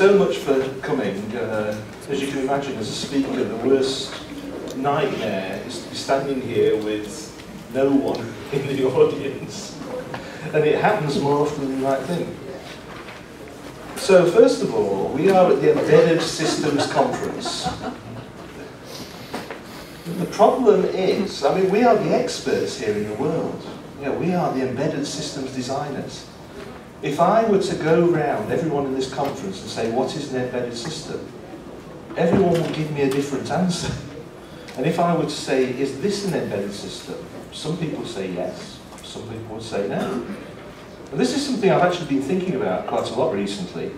so much for coming. As you can imagine, as a speaker, the worst nightmare is to be standing here with no one in the audience. And it happens more often than you might think. So first of all, we are at the Embedded Systems Conference. The problem is, I mean, we are the experts here in the world. We are the embedded systems designers. If I were to go around everyone in this conference and say, what is an embedded system? Everyone would give me a different answer. And if I were to say, is this an embedded system? Some people say yes, some people would say no. And this is something I've actually been thinking about quite a lot recently.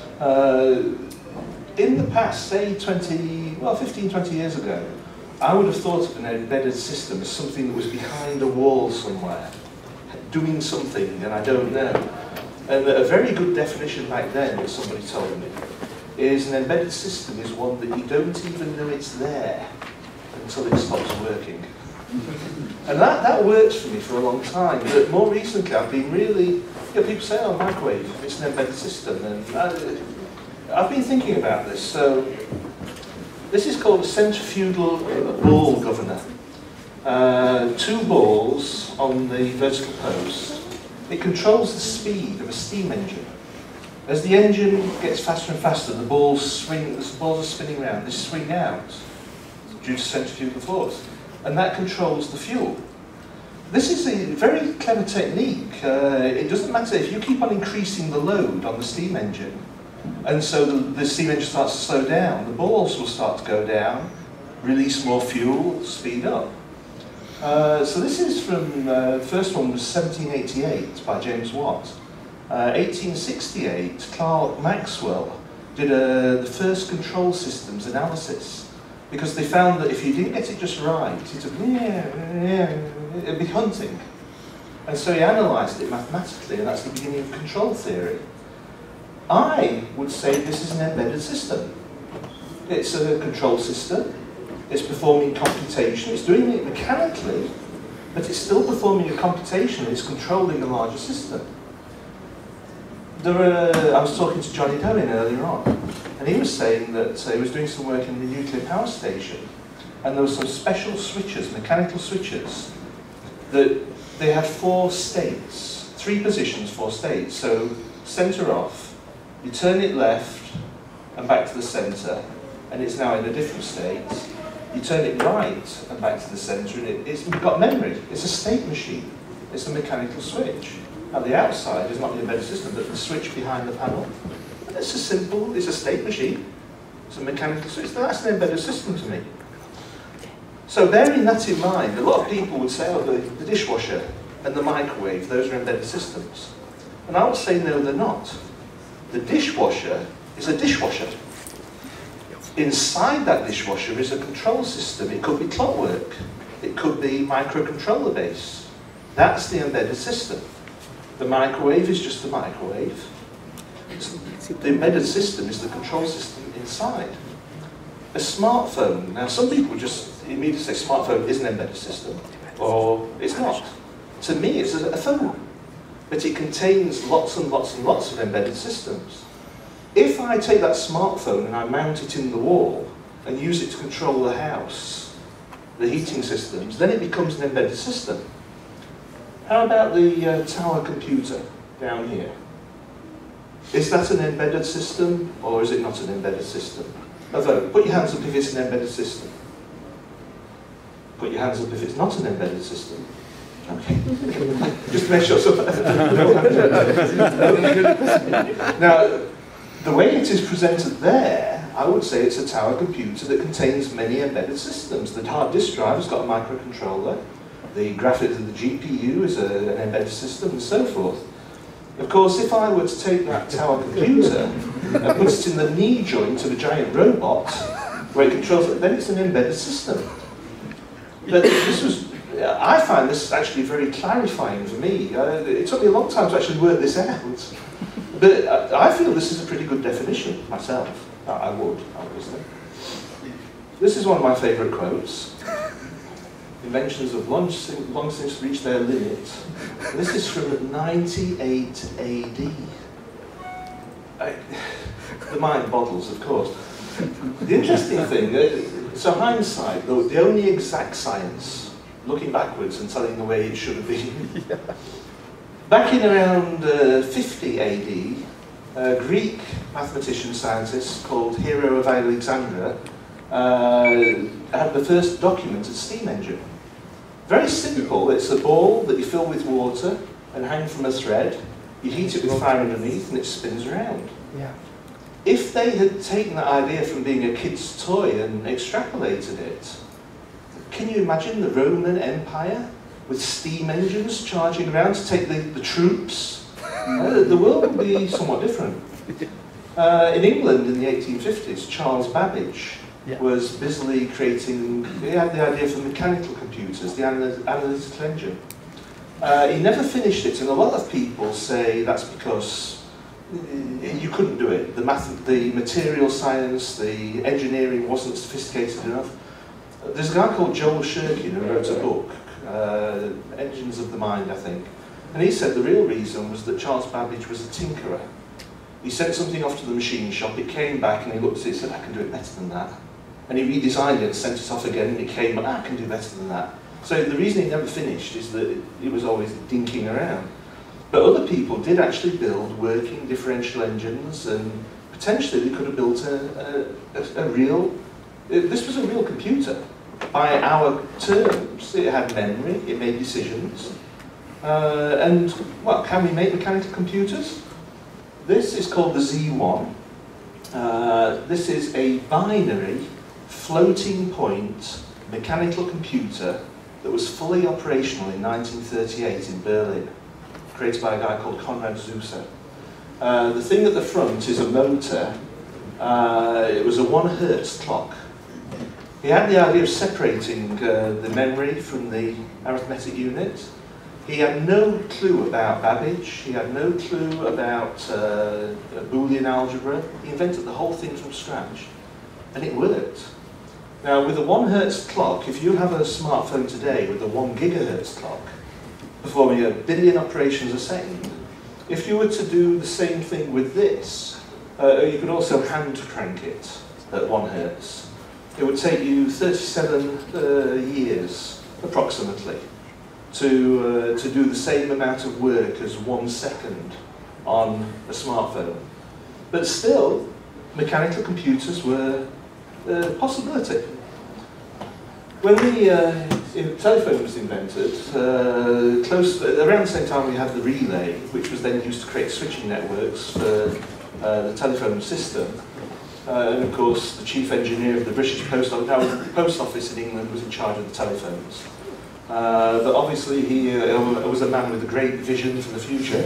In the past, say 15, 20 years ago, I would have thought of an embedded system as something that was behind a wall somewhere, doing something, and I don't know. And a very good definition back then that somebody told me is an embedded system is one that you don't even know it's there until it stops working. And that works for me for a long time. But more recently, I've been really, people say, oh, microwave, it's an embedded system. And I've been thinking about this. So this is called a centrifugal ball governor. 2 balls on the vertical post. It controls the speed of a steam engine. As the engine gets faster and faster, the balls are spinning around. They swing out due to centrifugal force. And that controls the fuel. This is a very clever technique. It doesn't matter if you keep on increasing the load on the steam engine, and so the steam engine starts to slow down, the balls will start to go down, release more fuel, speed up. So this is from, the first one was 1788 by James Watt. 1868, Clerk Maxwell did the first control systems analysis, because they found that if you didn't get it just right, it'd be hunting. And so he analysed it mathematically, and that's the beginning of control theory. I would say this is an embedded system. It's a control system, it's performing computation, it's doing it mechanically, but it's still performing a computation, it's controlling a larger system. I was talking to Johnny Dowen earlier on, and he was saying that he was doing some work in the nuclear power station, and there were some special switches, mechanical switches, that they had 4 states, 3 positions, 4 states. So centre off, you turn it left and back to the centre, and it's now in a different state. You turn it right and back to the centre, and it's got memory. It's a state machine. It's a mechanical switch. Now the outside is not the embedded system, but the switch behind the panel. And it's it's a state machine. It's a mechanical switch. That's an embedded system to me. So bearing that in mind, a lot of people would say, oh, the dishwasher and the microwave, those are embedded systems. And I would say, no, they're not. The dishwasher is a dishwasher. Inside that dishwasher is a control system. It could be clockwork. It could be microcontroller base. That's the embedded system. The microwave is just the microwave. The embedded system is the control system inside. A smartphone, now some people just immediately say smartphone is an embedded system, or it's not. To me, it's a phone, but it contains lots and lots and lots of embedded systems. If I take that smartphone and I mount it in the wall and use it to control the house, the heating systems, then it becomes an embedded system. How about the tower computer down here? Is that an embedded system, or is it not an embedded system? A vote. Put your hands up if it's an embedded system. Put your hands up if it's not an embedded system. Okay. Just to make sure. Now, the way it is presented there, I would say it's a tower computer that contains many embedded systems. The hard disk drive has got a microcontroller. The graphics of the GPU is an embedded system, and so forth. Of course, if I were to take that tower computer and put it in the knee joint of a giant robot, where it controls it, then it's an embedded system. But I find this actually very clarifying for me. It took me a long time to actually work this out. But I feel this is a pretty good definition myself. I would, obviously. This is one of my favourite quotes. Inventions have long since reached their limit. This is from 98 AD. The mind boggles, of course. The interesting thing, so hindsight, the only exact science, looking backwards and telling the way it should have been. Back in around 50 AD, a Greek mathematician scientist called Hero of Alexandria had the first documented steam engine. Very simple. It's a ball that you fill with water and hang from a thread. You heat it with fire underneath and it spins around. Yeah. If they had taken that idea from being a kid's toy and extrapolated it, can you imagine the Roman Empire with steam engines charging around to take the troops? The world would be somewhat different. In England in the 1850s, Charles Babbage was busily creating, he had the idea for mechanical computers, the analytical engine. He never finished it, and a lot of people say that's because you couldn't do it. The material science, the engineering wasn't sophisticated enough. There's a guy called Joel Shirkin who wrote a book, Engines of the Mind, I think. And he said the real reason was that Charles Babbage was a tinkerer. He sent something off to the machine shop, it came back and he looked at it and said, I can do it better than that. And he redesigned it and sent it off again and it came back, I can do better than that. So the reason he never finished is that it was always dinking around. But other people did actually build working differential engines, and potentially they could have built a real, this was a real computer. By our terms, it had memory, it made decisions. And, well, can we make mechanical computers? This is called the Z1. This is a binary, floating point mechanical computer that was fully operational in 1938 in Berlin, created by a guy called Konrad Zuse. The thing at the front is a motor. It was a 1 Hertz clock. He had the idea of separating the memory from the arithmetic unit. He had no clue about Babbage. He had no clue about Boolean algebra. He invented the whole thing from scratch, and it worked. Now, with a 1 Hertz clock, if you have a smartphone today with a 1 gigahertz clock, performing 1 billion operations a second, if you were to do the same thing with this, you could also hand crank it at 1 Hertz. It would take you 37 years, approximately, to do the same amount of work as 1 second on a smartphone. But still, mechanical computers were a possibility. When the telephone was invented, around the same time we had the relay, which was then used to create switching networks for the telephone system. And of course, the chief engineer of the British Post Office in England was in charge of the telephones. But obviously he was a man with a great vision for the future.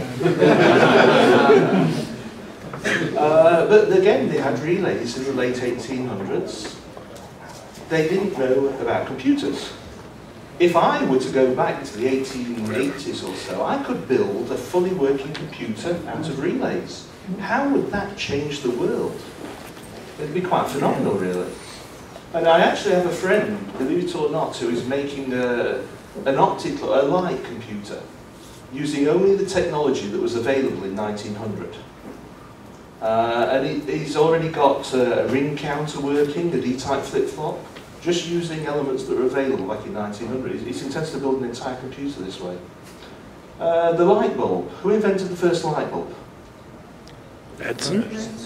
But again, they had relays in the late 1800s. They didn't know about computers. If I were to go back to the 1880s or so, I could build a fully working computer out of relays. How would that change the world? It'd be quite phenomenal, really. And I actually have a friend, believe it or not, who is making a light computer using only the technology that was available in 1900. And he's already got a ring counter working, a D-type flip-flop, just using elements that were available back in 1900. He intends to build an entire computer this way. The light bulb. Who invented the first light bulb? Edison?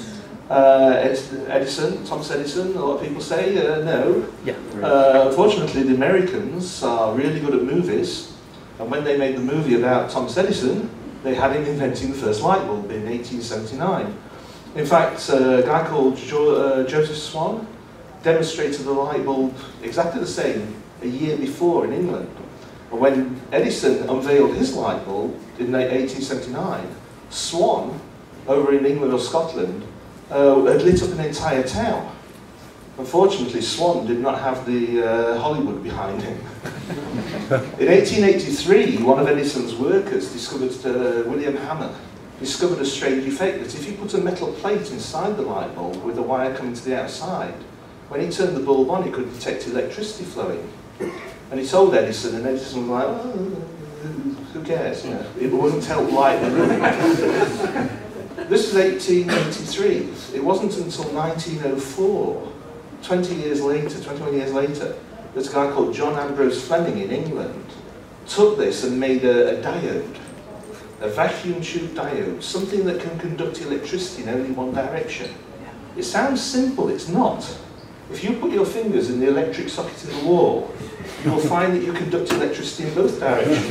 Edison, Thomas Edison, a lot of people say no. Yeah. Unfortunately, the Americans are really good at movies, and when they made the movie about Thomas Edison, they had him inventing the first light bulb in 1879. In fact, a guy called Joseph Swan demonstrated the light bulb exactly the same a year before in England. And when Edison unveiled his light bulb in 1879, Swan, over in England or Scotland, had lit up an entire town. Unfortunately, Swan did not have the Hollywood behind him. In 1883, one of Edison's workers discovered, William Hammer, discovered a strange effect that if you put a metal plate inside the light bulb with a wire coming to the outside, when he turned the bulb on, he could detect electricity flowing. And he told Edison, and Edison was like, oh, who cares? You know, it wouldn't help light the room. This is 1883. It wasn't until 1904, 21 years later, that a guy called John Ambrose Fleming in England took this and made a diode, a vacuum tube diode, something that can conduct electricity in only one direction. It sounds simple, it's not. If you put your fingers in the electric socket in the wall, you will find that you conduct electricity in both directions.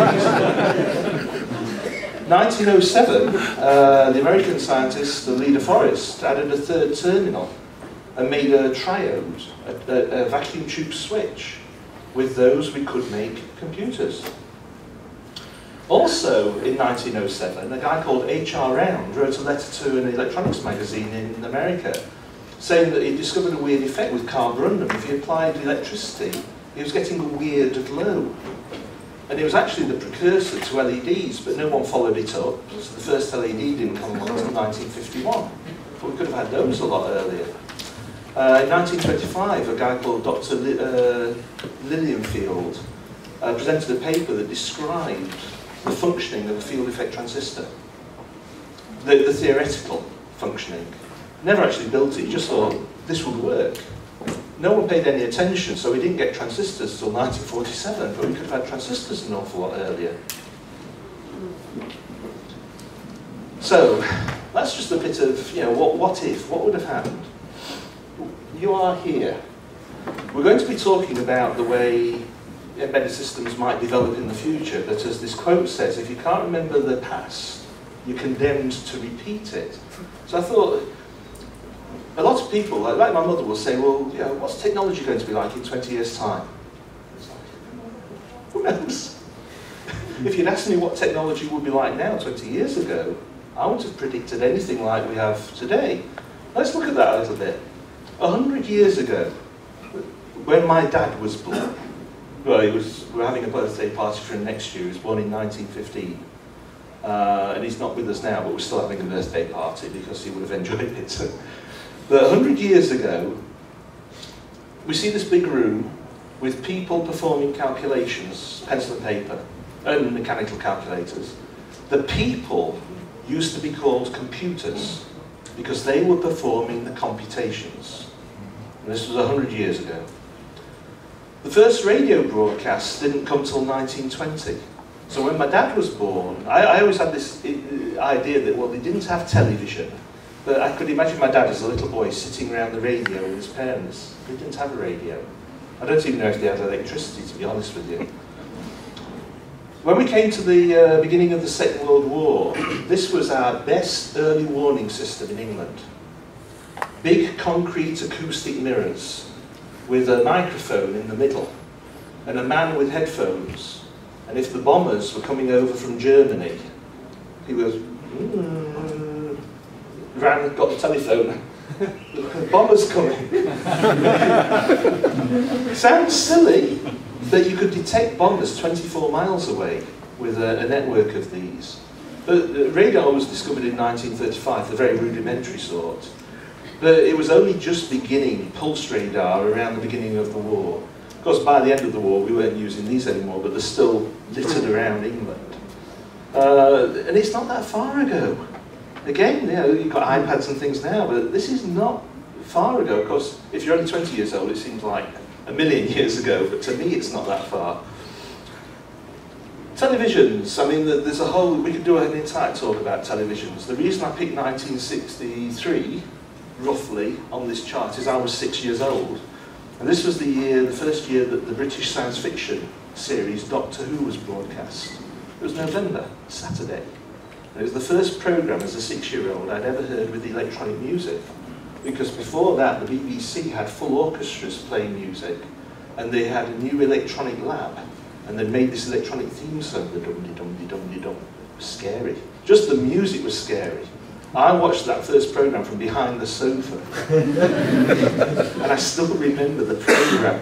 1907, the American scientist Leda Forrest added a third terminal and made a triode, a vacuum tube switch. With those we could make computers. Also in 1907, a guy called H.R. Round wrote a letter to an electronics magazine in America saying that he discovered a weird effect with carborundum. If he applied electricity, he was getting a weird glow. And it was actually the precursor to LEDs, but no one followed it up. So the first LED didn't come along until 1951. But we could have had those a lot earlier. In 1925, a guy called Dr. Lilienfeld presented a paper that described the functioning of the field effect transistor. The theoretical functioning. Never actually built it, he just thought this would work. No one paid any attention, so we didn't get transistors until 1947, but we could have had transistors an awful lot earlier. So, that's just a bit of, what if, what would have happened? You are here. We're going to be talking about the way embedded systems might develop in the future, but as this quote says, if you can't remember the past, you're condemned to repeat it. So I thought, a lot of people, like my mother, will say, well, what's technology going to be like in 20 years' time? Who knows? If you'd asked me what technology would be like now 20 years ago, I wouldn't have predicted anything like we have today. Let's look at that a little bit. 100 years ago, when my dad was born, we're having a birthday party for him next year. He was born in 1915. And he's not with us now, but we're still having a birthday party because he would have enjoyed it. But 100 years ago, we see this big room with people performing calculations, pencil and paper, and mechanical calculators. The people used to be called computers because they were performing the computations. And this was 100 years ago. The first radio broadcast didn't come till 1920. So when my dad was born, I always had this idea that, well, they didn't have television. But I could imagine my dad as a little boy sitting around the radio with his parents. They didn't have a radio. I don't even know if they had electricity, to be honest with you. When we came to the beginning of the Second World War, this was our best early warning system in England. Big concrete acoustic mirrors with a microphone in the middle and a man with headphones. And if the bombers were coming over from Germany, he was ran, got the telephone. The bomber's coming. Sounds silly that you could detect bombers 24 miles away with a network of these. But radar was discovered in 1935, the very rudimentary sort. But it was only just beginning pulse radar around the beginning of the war. Of course, by the end of the war, we weren't using these anymore, but they're still littered around England. And it's not that far ago. Again, you've got iPads and things now, but this is not far ago. Of course, if you're only 20 years old, it seems like a million years ago, but to me, it's not that far. Televisions, I mean, there's a whole, we could do an entire talk about televisions. The reason I picked 1963, roughly, on this chart is I was 6 years old. And this was the first year that the British science fiction series Doctor Who was broadcast. It was November, Saturday. And it was the first programme as a 6-year-old I'd ever heard with electronic music. Because before that, the BBC had full orchestras playing music. And they had a new electronic lab. And they made this electronic theme song, the dum-de-dum-de-dum-de-dum. It was scary. Just the music was scary. I watched that first programme from behind the sofa. And I still remember the programme.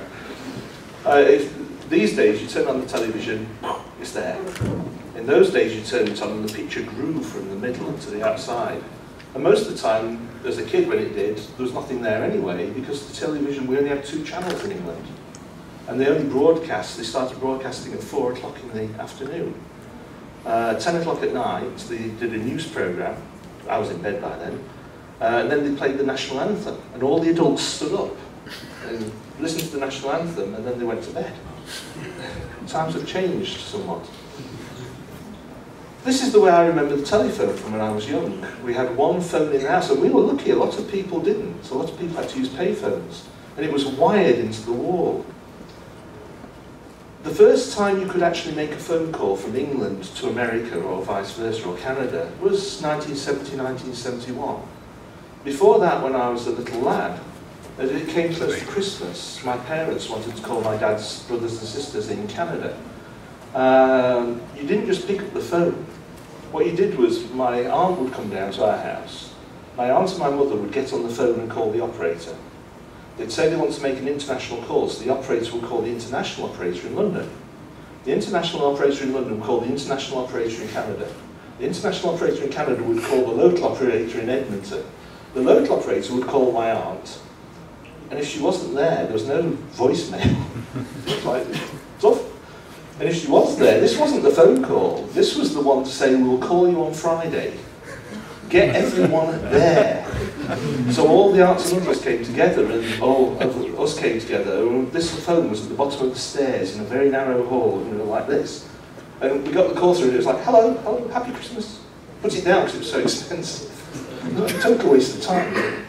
These days, you turn on the television, it's there. In those days, you turn it on and the picture grew from the middle to the outside. And most of the time, as a kid when it did, there was nothing there anyway, because the television, we only had 2 channels in England. And they only broadcast, they started broadcasting at 4 o'clock in the afternoon. 10 o'clock at night, they did a news programme, I was in bed by then. And then they played the national anthem, and all the adults stood up and listened to the national anthem, and then they went to bed. Times have changed somewhat. This is the way I remember the telephone from when I was young. We had one phone in the house, and we were lucky, a lot of people didn't. So a lot of people had to use payphones, and it was wired into the wall. The first time you could actually make a phone call from England to America, or vice versa, or Canada, was 1970, 1971. Before that, when I was a little lad, as it came close to Christmas, my parents wanted to call my dad's brothers and sisters in Canada. You didn't just pick up the phone. What you did was, my aunt would come down to our house. My aunt and my mother would get on the phone and call the operator. They'd say they want to make an international call, so the operator would call the international operator in London. The international operator in London would call the international operator in Canada. The international operator in Canada would call the local operator in Edmonton. The local operator would call my aunt. And if she wasn't there was no voicemail. Like, tough. And if she was there, this wasn't the phone call. This was the one to say, we'll call you on Friday. Get everyone there. So all the aunts and uncles came together, and all of us came together. And this phone was at the bottom of the stairs in a very narrow hall, you know, like this. And we got the call through, and it was like, hello, hello, happy Christmas. Put it down because it was so expensive. Total waste of time.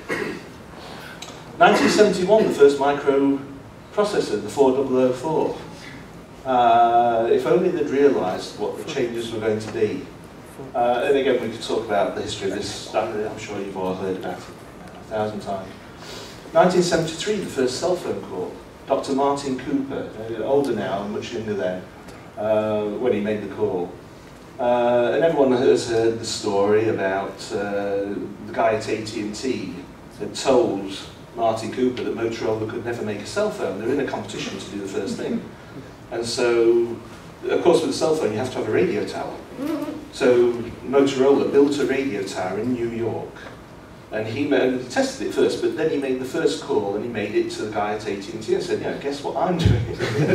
1971, the first microprocessor, the 4004. If only they'd realised what the changes were going to be. And again, we could talk about the history of this. I'm sure you've all heard about it 1,000 times. 1973, the first cell phone call. Dr. Martin Cooper, older now, much younger then, when he made the call. And everyone has heard the story about the guy at AT&T had told Martin Cooper that Motorola could never make a cell phone. They're in a competition to do the first thing. And so, of course, with a cell phone, you have to have a radio tower. So Motorola built a radio tower in New York. And he tested it first, but then he made the first call, and he made it to the guy at AT&T and said, yeah, guess what I'm doing?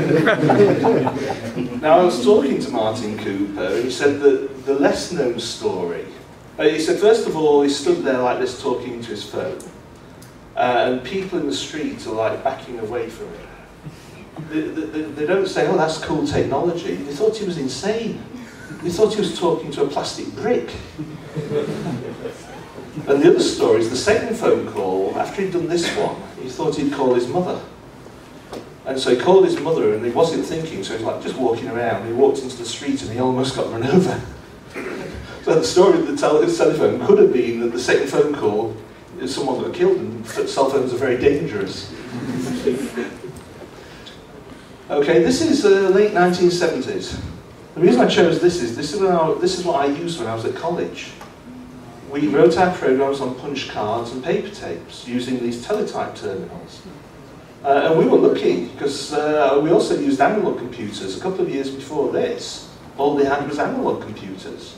Now, I was talking to Martin Cooper, and he said that the less known story, he said, first of all, he stood there like this talking to his phone. And people in the street are like backing away from it. They don't say, oh, that's cool technology. They thought he was insane. They thought he was talking to a plastic brick. And the other story is the second phone call, after he'd done this one, he thought he'd call his mother. And so he called his mother, and he wasn't thinking, so he was like just walking around. He walked into the street and he almost got run over. So the story of the telephone could have been that the second phone call is someone got killed, and cell phones are very dangerous. Okay, this is late 1970s. The reason I chose this is what I used when I was at college. We wrote our programs on punch cards and paper tapes using these teletype terminals. And we were lucky because we also used analog computers. A couple of years before this, all they had was analog computers.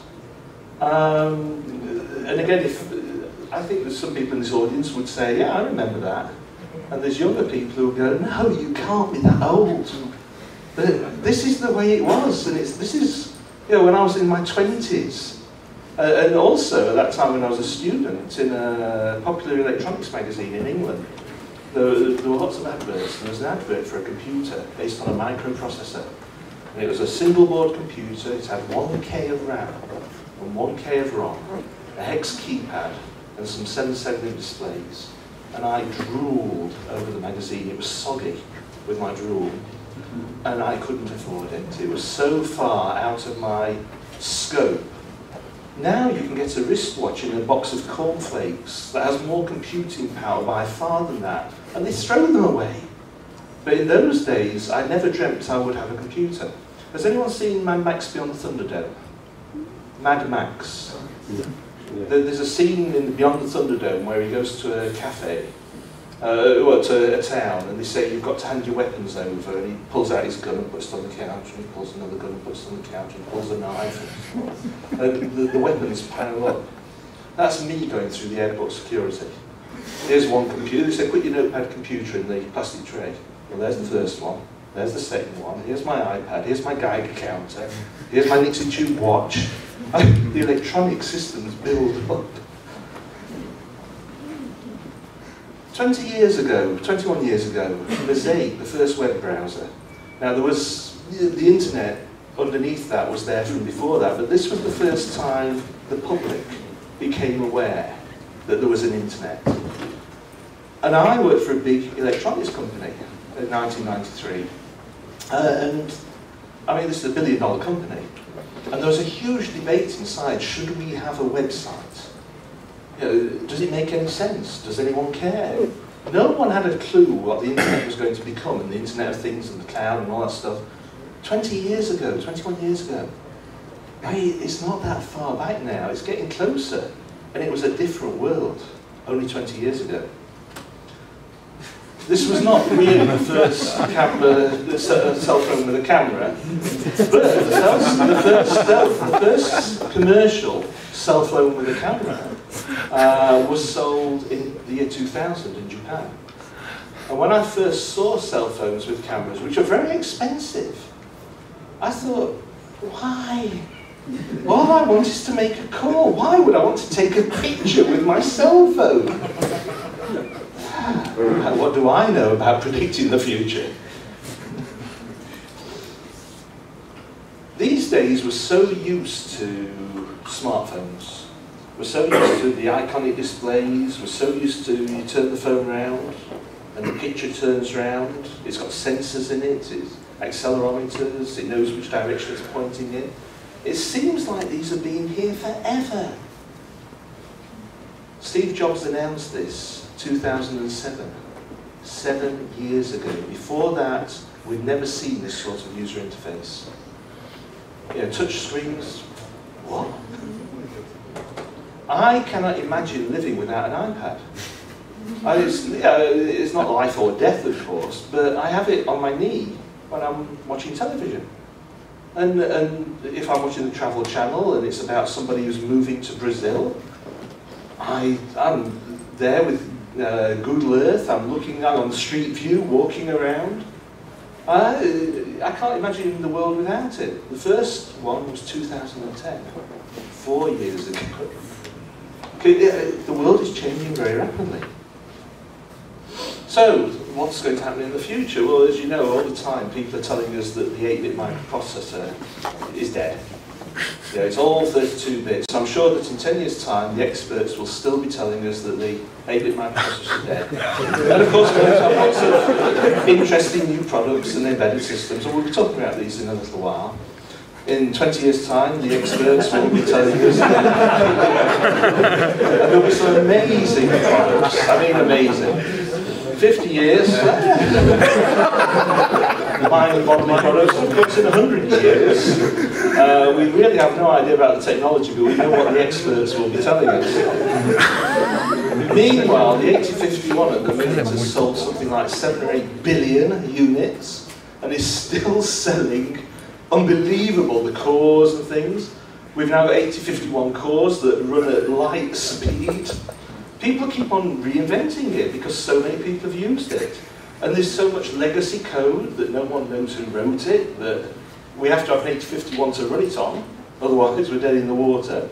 And again, I think there's some people in this audience would say, yeah, I remember that. And there's younger people who would go, no, you can't be that old. But this is the way it was, and this is, you know, when I was in my 20s. And also, at that time when I was a student in a popular electronics magazine in England, there were lots of adverts. There was an advert for a computer based on a microprocessor. And it was a single board computer. It had 1K of RAM and 1K of ROM, a hex keypad, and some 7-segment displays. And I drooled over the magazine. It was soggy with my drool. And I couldn't afford it. It was so far out of my scope. Now you can get a wristwatch in a box of cornflakes that has more computing power by far than that, and they throw them away. But in those days, I never dreamt I would have a computer. Has anyone seen Mad Max Beyond the Thunderdome? Mad Max. Yeah. There's a scene in Beyond the Thunderdome where he goes to a cafe, to a town, and they say, you've got to hand your weapons over, and he pulls out his gun and puts it on the couch, and he pulls another gun and puts it on the couch, and pulls a knife, and the weapons pile up. That's me going through the airport security. Here's one computer. They say, put your notepad computer in the plastic tray. Well, there's the first one. There's the second one. Here's my iPad. Here's my Geiger counter. Here's my Nixie tube watch. The electronic systems build up. 20 years ago, 21 years ago, Mosaic, the first web browser. Now there was, the internet underneath that was there from before that, but this was the first time the public became aware that there was an internet. And I worked for a big electronics company in 1993. And I mean, this is a $1 billion company. And there was a huge debate inside, should we have a website? You know, does it make any sense? Does anyone care? No one had a clue what the internet was going to become, and the Internet of Things and the cloud and all that stuff. 20 years ago, 21 years ago. It's not that far back now, it's getting closer. And it was a different world, only 20 years ago. This was not really the first cell phone with a camera, but the first commercial cell phone with a camera was sold in the year 2000 in Japan. And when I first saw cell phones with cameras, which are very expensive, I thought, why? All I want is to make a call. Why would I want to take a picture with my cell phone? What do I know about predicting the future? These days we're so used to smartphones. We're so used to the iconic displays. We're so used to you turn the phone round and the picture turns round. It's got sensors in it, it's accelerometers, it knows which direction it's pointing in. It seems like these have been here forever. Steve Jobs announced this 2007, 7 years ago. Before that, we'd never seen this sort of user interface. You know, touch screens, what? I cannot imagine living without an iPad. It's not life or death, of course, but I have it on my knee when I'm watching television. And if I'm watching the Travel Channel and it's about somebody who's moving to Brazil, I'm there with Google Earth, I'm on the Street View, walking around. I can't imagine the world without it. The first one was 2010, 4 years ago. The world is changing very rapidly. So, what's going to happen in the future? Well, as you know, all the time people are telling us that the 8-bit microprocessor is dead. Yeah, it's all 32 bits. So I'm sure that in 10 years' time, the experts will still be telling us that the 8-bit microprocessor is dead. And of course, we're going to have lots of interesting new products and embedded systems, and we'll be talking about these in a little while. In 20 years' time, the experts will be telling us that there'll be some amazing products. I mean, amazing. 50 years, buying and modeling products. Of course, in 100 years, we really have no idea about the technology, but we know what the experts will be telling us. Meanwhile, the 8051 at the minute has sold something like 7 or 8 billion units, and is still selling unbelievable, the cores and things. We've now got 8051 cores that run at light speed. People keep on reinventing it because so many people have used it. And there's so much legacy code that no one knows who wrote it, that we have to have an 8051 to run it on, otherwise we're dead in the water.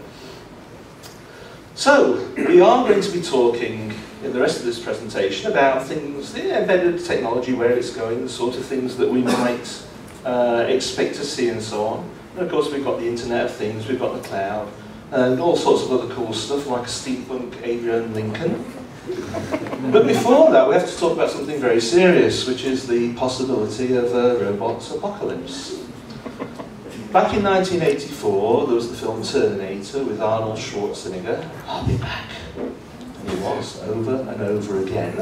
So, we are going to be talking in the rest of this presentation about things, the embedded technology, where it's going, the sort of things that we might expect to see and so on. And of course we've got the Internet of Things, we've got the cloud, and all sorts of other cool stuff like steampunk Abraham Lincoln. But before that, we have to talk about something very serious, which is the possibility of a robot apocalypse. Back in 1984, there was the film Terminator with Arnold Schwarzenegger. I'll be back. And he was, over and over again.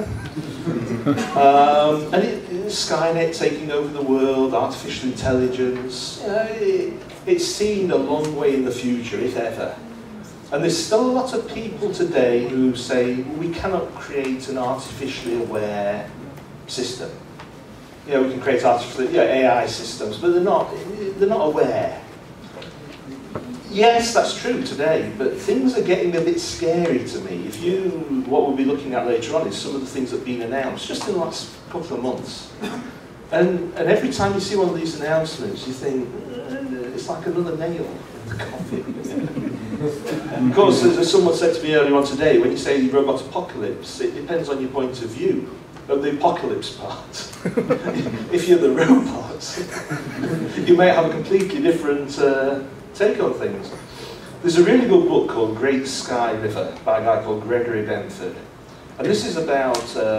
Skynet taking over the world, artificial intelligence. You know, it's seen a long way in the future, if ever. And there's still a lot of people today who say, we cannot create an artificially aware system. You know, we can create artificial AI systems, but they're not aware. Yes, that's true today, but things are getting a bit scary to me. What we'll be looking at later on is some of the things that have been announced just in the last couple of months. And every time you see one of these announcements, you think, it's like another nail in the coffin. Of course, as someone said to me earlier on today, when you say robot apocalypse, it depends on your point of view of the apocalypse part. If you're the robot, you may have a completely different take on things. There's a really good book called Great Sky River by a guy called Gregory Benford. And this is about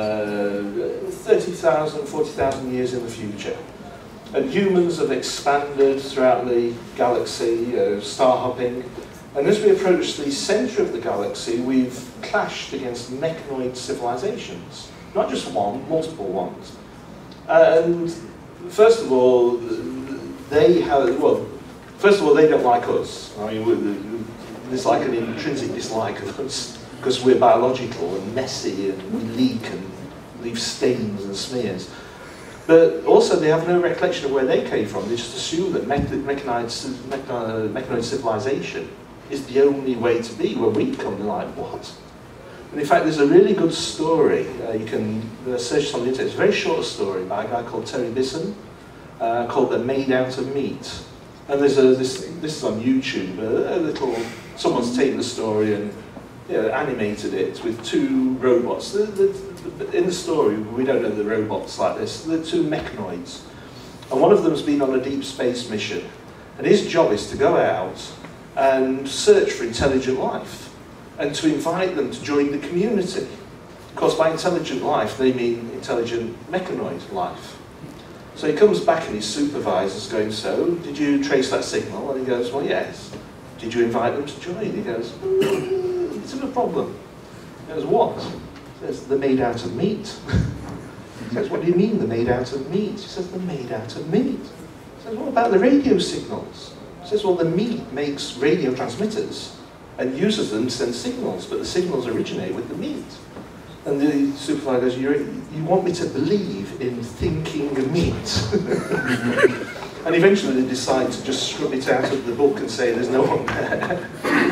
30,000, 40,000 years in the future. And humans have expanded throughout the galaxy, star hopping. And as we approach the centre of the galaxy, we've clashed against mechanoid civilizations. Not just one, multiple ones. And first of all, they don't like us. I mean, there's like an intrinsic dislike of us, because we're biological and messy and we leak and leave stains and smears. But also they have no recollection of where they came from. They just assume that mechanoid civilization is the only way to be. When we come, they're like, what? And in fact, there's a really good story. You can search it on the internet. It's a very short story by a guy called Terry Bisson, called They're Made Out of Meat. And there's this is on YouTube. Someone's taken the story and animated it with two robots. In the story, we don't know the robots like this. They're two mechanoids. And one of them's been on a deep space mission. And his job is to go out and search for intelligent life and to invite them to join the community. Of course, by intelligent life, they mean intelligent mechanoid life. So he comes back and his supervisor's going, so, did you trace that signal? And he goes, well, yes. Did you invite them to join? He goes, it's a problem. He goes, what? He says, they're made out of meat. He says, what do you mean they're made out of meat? He says, they're made out of meat. He says, what about the radio signals? He says, well, the meat makes radio transmitters and uses them to send signals, but the signals originate with the meat. And the supervisor goes, you want me to believe in thinking meat? And eventually they decide to just scrub it out of the book and say there's no one there.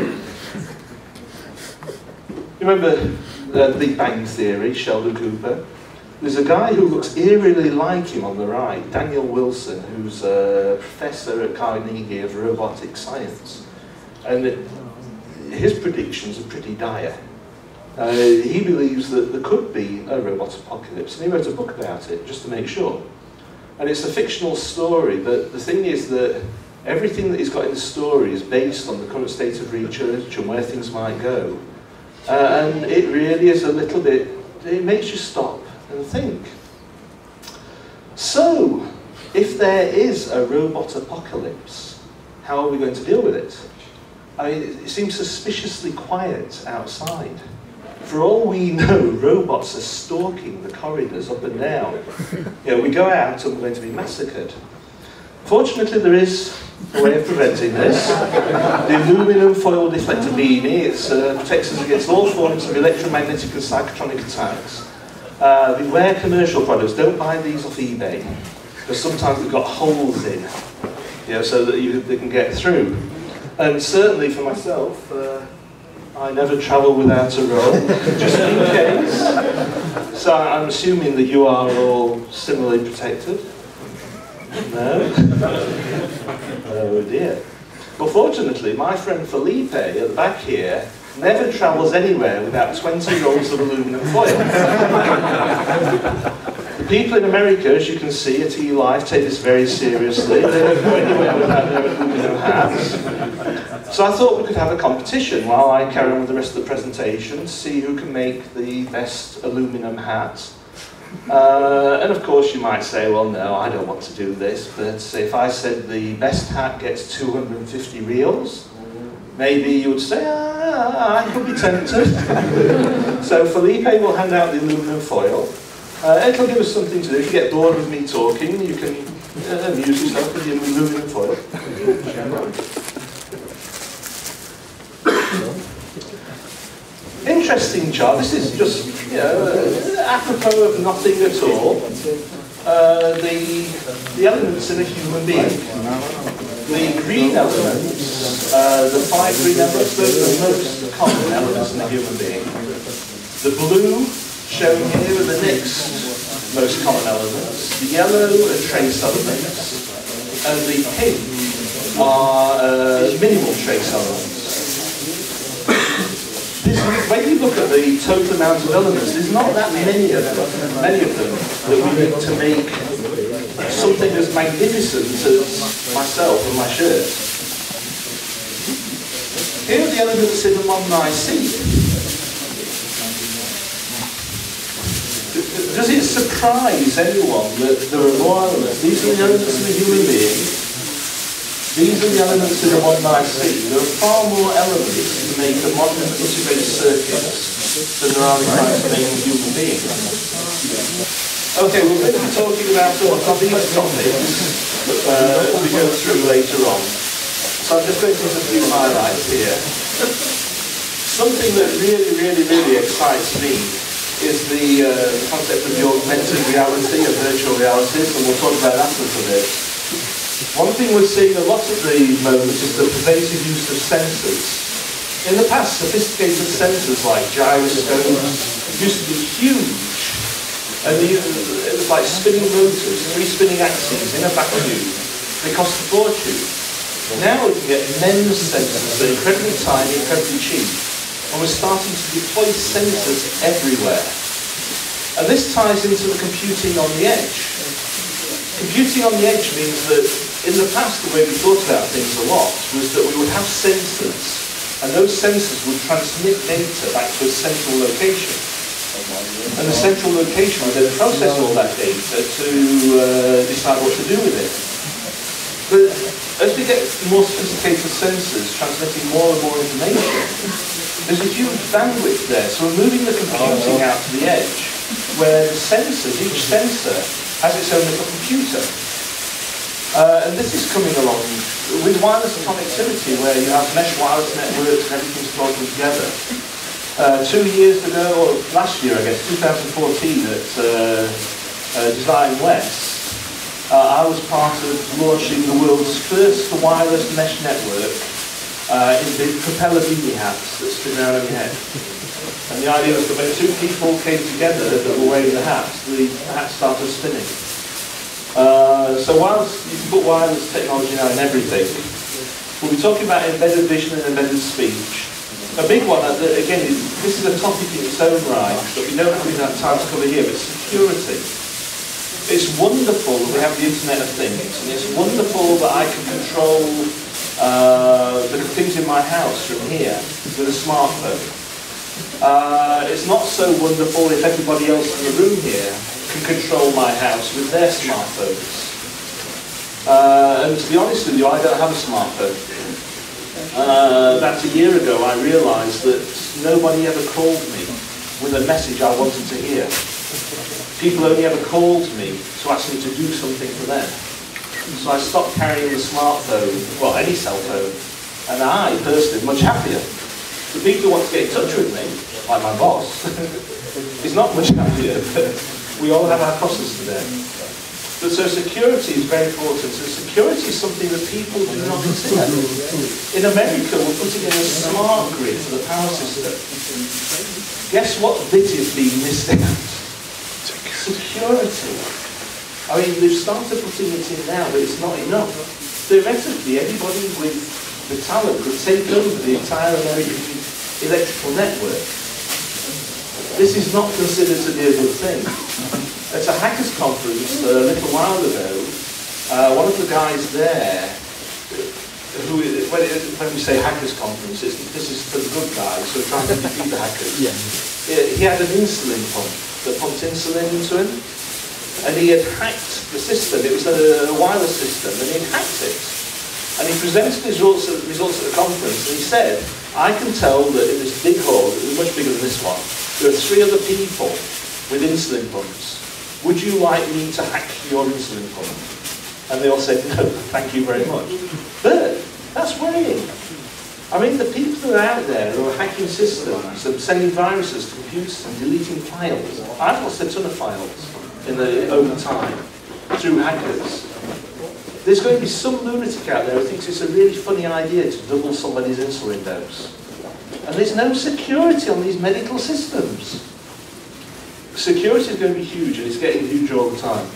You remember the Big Bang Theory, Sheldon Cooper? There's a guy who looks eerily like him on the right, Daniel Wilson, who's a professor at Carnegie of robotic science. And his predictions are pretty dire. He believes that there could be a robot apocalypse, and he wrote a book about it, just to make sure. And it's a fictional story, but the thing is that everything that he's got in the story is based on the current state of research and where things might go. And it really is a little bit, it makes you stop and think. So, if there is a robot apocalypse, how are we going to deal with it? I mean, it seems suspiciously quiet outside. For all we know, robots are stalking the corridors up and down. We go out and we're going to be massacred. Fortunately, there is a way of preventing this. The aluminum foil deflector beanie, it protects us against all forms of electromagnetic and psychotronic attacks. Beware commercial products, don't buy these off eBay, because sometimes they've got holes in, so that they can get through. And certainly for myself, I never travel without a roll, just in case. So I'm assuming that you are all similarly protected. No? Oh dear. Well, fortunately, my friend Felipe at the back here never travels anywhere without 20 rolls of aluminum foil. The people in America, as you can see at eLife, take this very seriously. They don't go anywhere without their aluminum hats. So I thought we could have a competition while I carry on with the rest of the presentation, see who can make the best aluminum hat. And of course you might say, well no, I don't want to do this, but if I said the best hat gets 250 reals, maybe you would say, I could be tempted. So Felipe will hand out the aluminum foil. It'll give us something to do. If you get bored with me talking, you can amuse yourself with the aluminum foil. Interesting chart. This is just, apropos of nothing at all. The elements in a human being. The green elements, the 5 green elements, those are the most common elements in a human being. The blue, shown here, are the next most common elements. The yellow are trace elements, and the pink are minimal trace elements. when you look at the total amount of elements, there's not that many of them that we need to make something as magnificent as myself and my shirt. Here are the elements in the modern IC. Does it surprise anyone that there are more elements? These are the elements of the human being. These are the elements in the modern IC. There are far more elements to make a modern integrated circuit than there are in to make a human being. Okay, we're going to be talking about some of these topics as we go through later on. So I'm just going to put a few highlights here. Something that really excites me is the concept of the augmented reality and virtual realities, and we'll talk about that a little bit. One thing we're seeing a lot at the moment is the pervasive use of sensors. In the past, sophisticated sensors like gyroscopes used to be huge, and it was like spinning motors, 3 spinning axes in a vacuum. They cost a fortune. Now we can get MEMS sensors that are incredibly tiny, incredibly cheap. And we're starting to deploy sensors everywhere. And this ties into the computing on the edge. Computing on the edge means that in the past the way we thought about things a lot was that we would have sensors, and those sensors would transmit data back to a central location. And the central location would then process all that data to decide what to do with it. But as we get more sophisticated sensors transmitting more and more information, there's a huge bandwidth there, so we're moving the computing out to the edge, where the sensors, each sensor has its own little computer. And this is coming along with wireless connectivity, where you have mesh wireless networks and everything's talking together. 2 years ago, or last year I guess, 2014 at Design West, I was part of launching the world's first wireless mesh network in the propeller beanie hats that spin around on your head. And the idea was that when 2 people came together that were wearing the hats started spinning. So whilst you can put wireless technology now in everything, we'll be talking about embedded vision and embedded speech. A big one, again, this is a topic in its own right, but we don't have enough time to cover here, but security. It's wonderful that we have the Internet of Things, and it's wonderful that I can control the things in my house from here with a smartphone. It's not so wonderful if everybody else in the room here can control my house with their smartphones. And to be honest with you, I don't have a smartphone. About a year ago I realised that nobody ever called me with a message I wanted to hear. People only ever called me to ask me to do something for them. So I stopped carrying the smartphone, well, any cell phone, and I, personally, am much happier. The people who want to get in touch with me, like my boss, is not much happier, but we all have our crosses today. But so security is very important. So security is something that people do not consider. In America, we're putting in a smart grid for the power system. Guess what bit is being missed out? Security. I mean, they've started putting it in now, but it's not enough. Theoretically, anybody with the talent could take over the entire American electrical network. This is not considered to be a good thing. At a hackers conference a little while ago, one of the guys there, who, when we say hackers conference, this is for the good guys who are trying to defeat the hackers. Yeah. He had an insulin pump that pumped insulin into him, and he had hacked the system. It was a wireless system, and he had hacked it. And he presented his results at the conference, and he said, I can tell that in this big hall, it was much bigger than this one, there are 3 other people with insulin pumps. Would you like me to hack your insulin pump? And they all said, no, thank you very much. But that's worrying. I mean, the people that are out there who are hacking systems and sending viruses to computers and deleting files. I've lost a ton of files over time through hackers. There's going to be some lunatic out there who thinks it's a really funny idea to double somebody's insulin dose. And there's no security on these medical systems. Security is going to be huge, and it's getting huge all the time.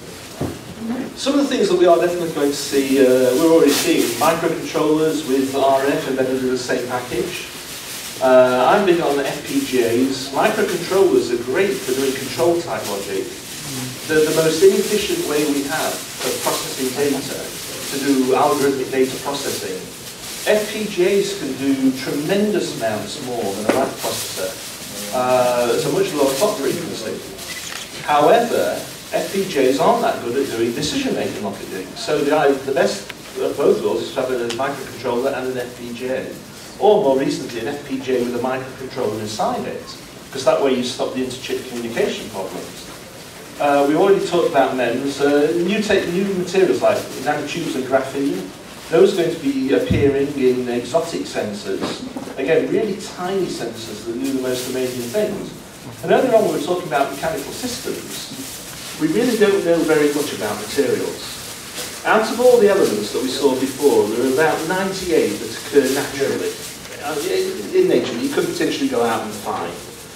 Some of the things that we are definitely going to see, we're already seeing microcontrollers with RF embedded in the same package. I'm big on FPGAs. Microcontrollers are great for doing control type logic. They're the most inefficient way we have of processing data to do algorithmic data processing. FPGAs can do tremendous amounts more than a RAD processor. It's a much lower clock frequency. However, FPGAs aren't that good at doing decision-making logic. So the best of both worlds is to have a microcontroller and an FPGA. Or more recently, an FPGA with a microcontroller inside it, because that way you stop the inter-chip communication problems. We already talked about MEMS. New materials like nanotubes and graphene, those are going to be appearing in exotic sensors. Again, really tiny sensors that do the most amazing things. And earlier on, we were talking about mechanical systems. We really don't know very much about materials. Out of all the elements that we saw before, there are about 98 that occur naturally. In nature, you could potentially go out and find.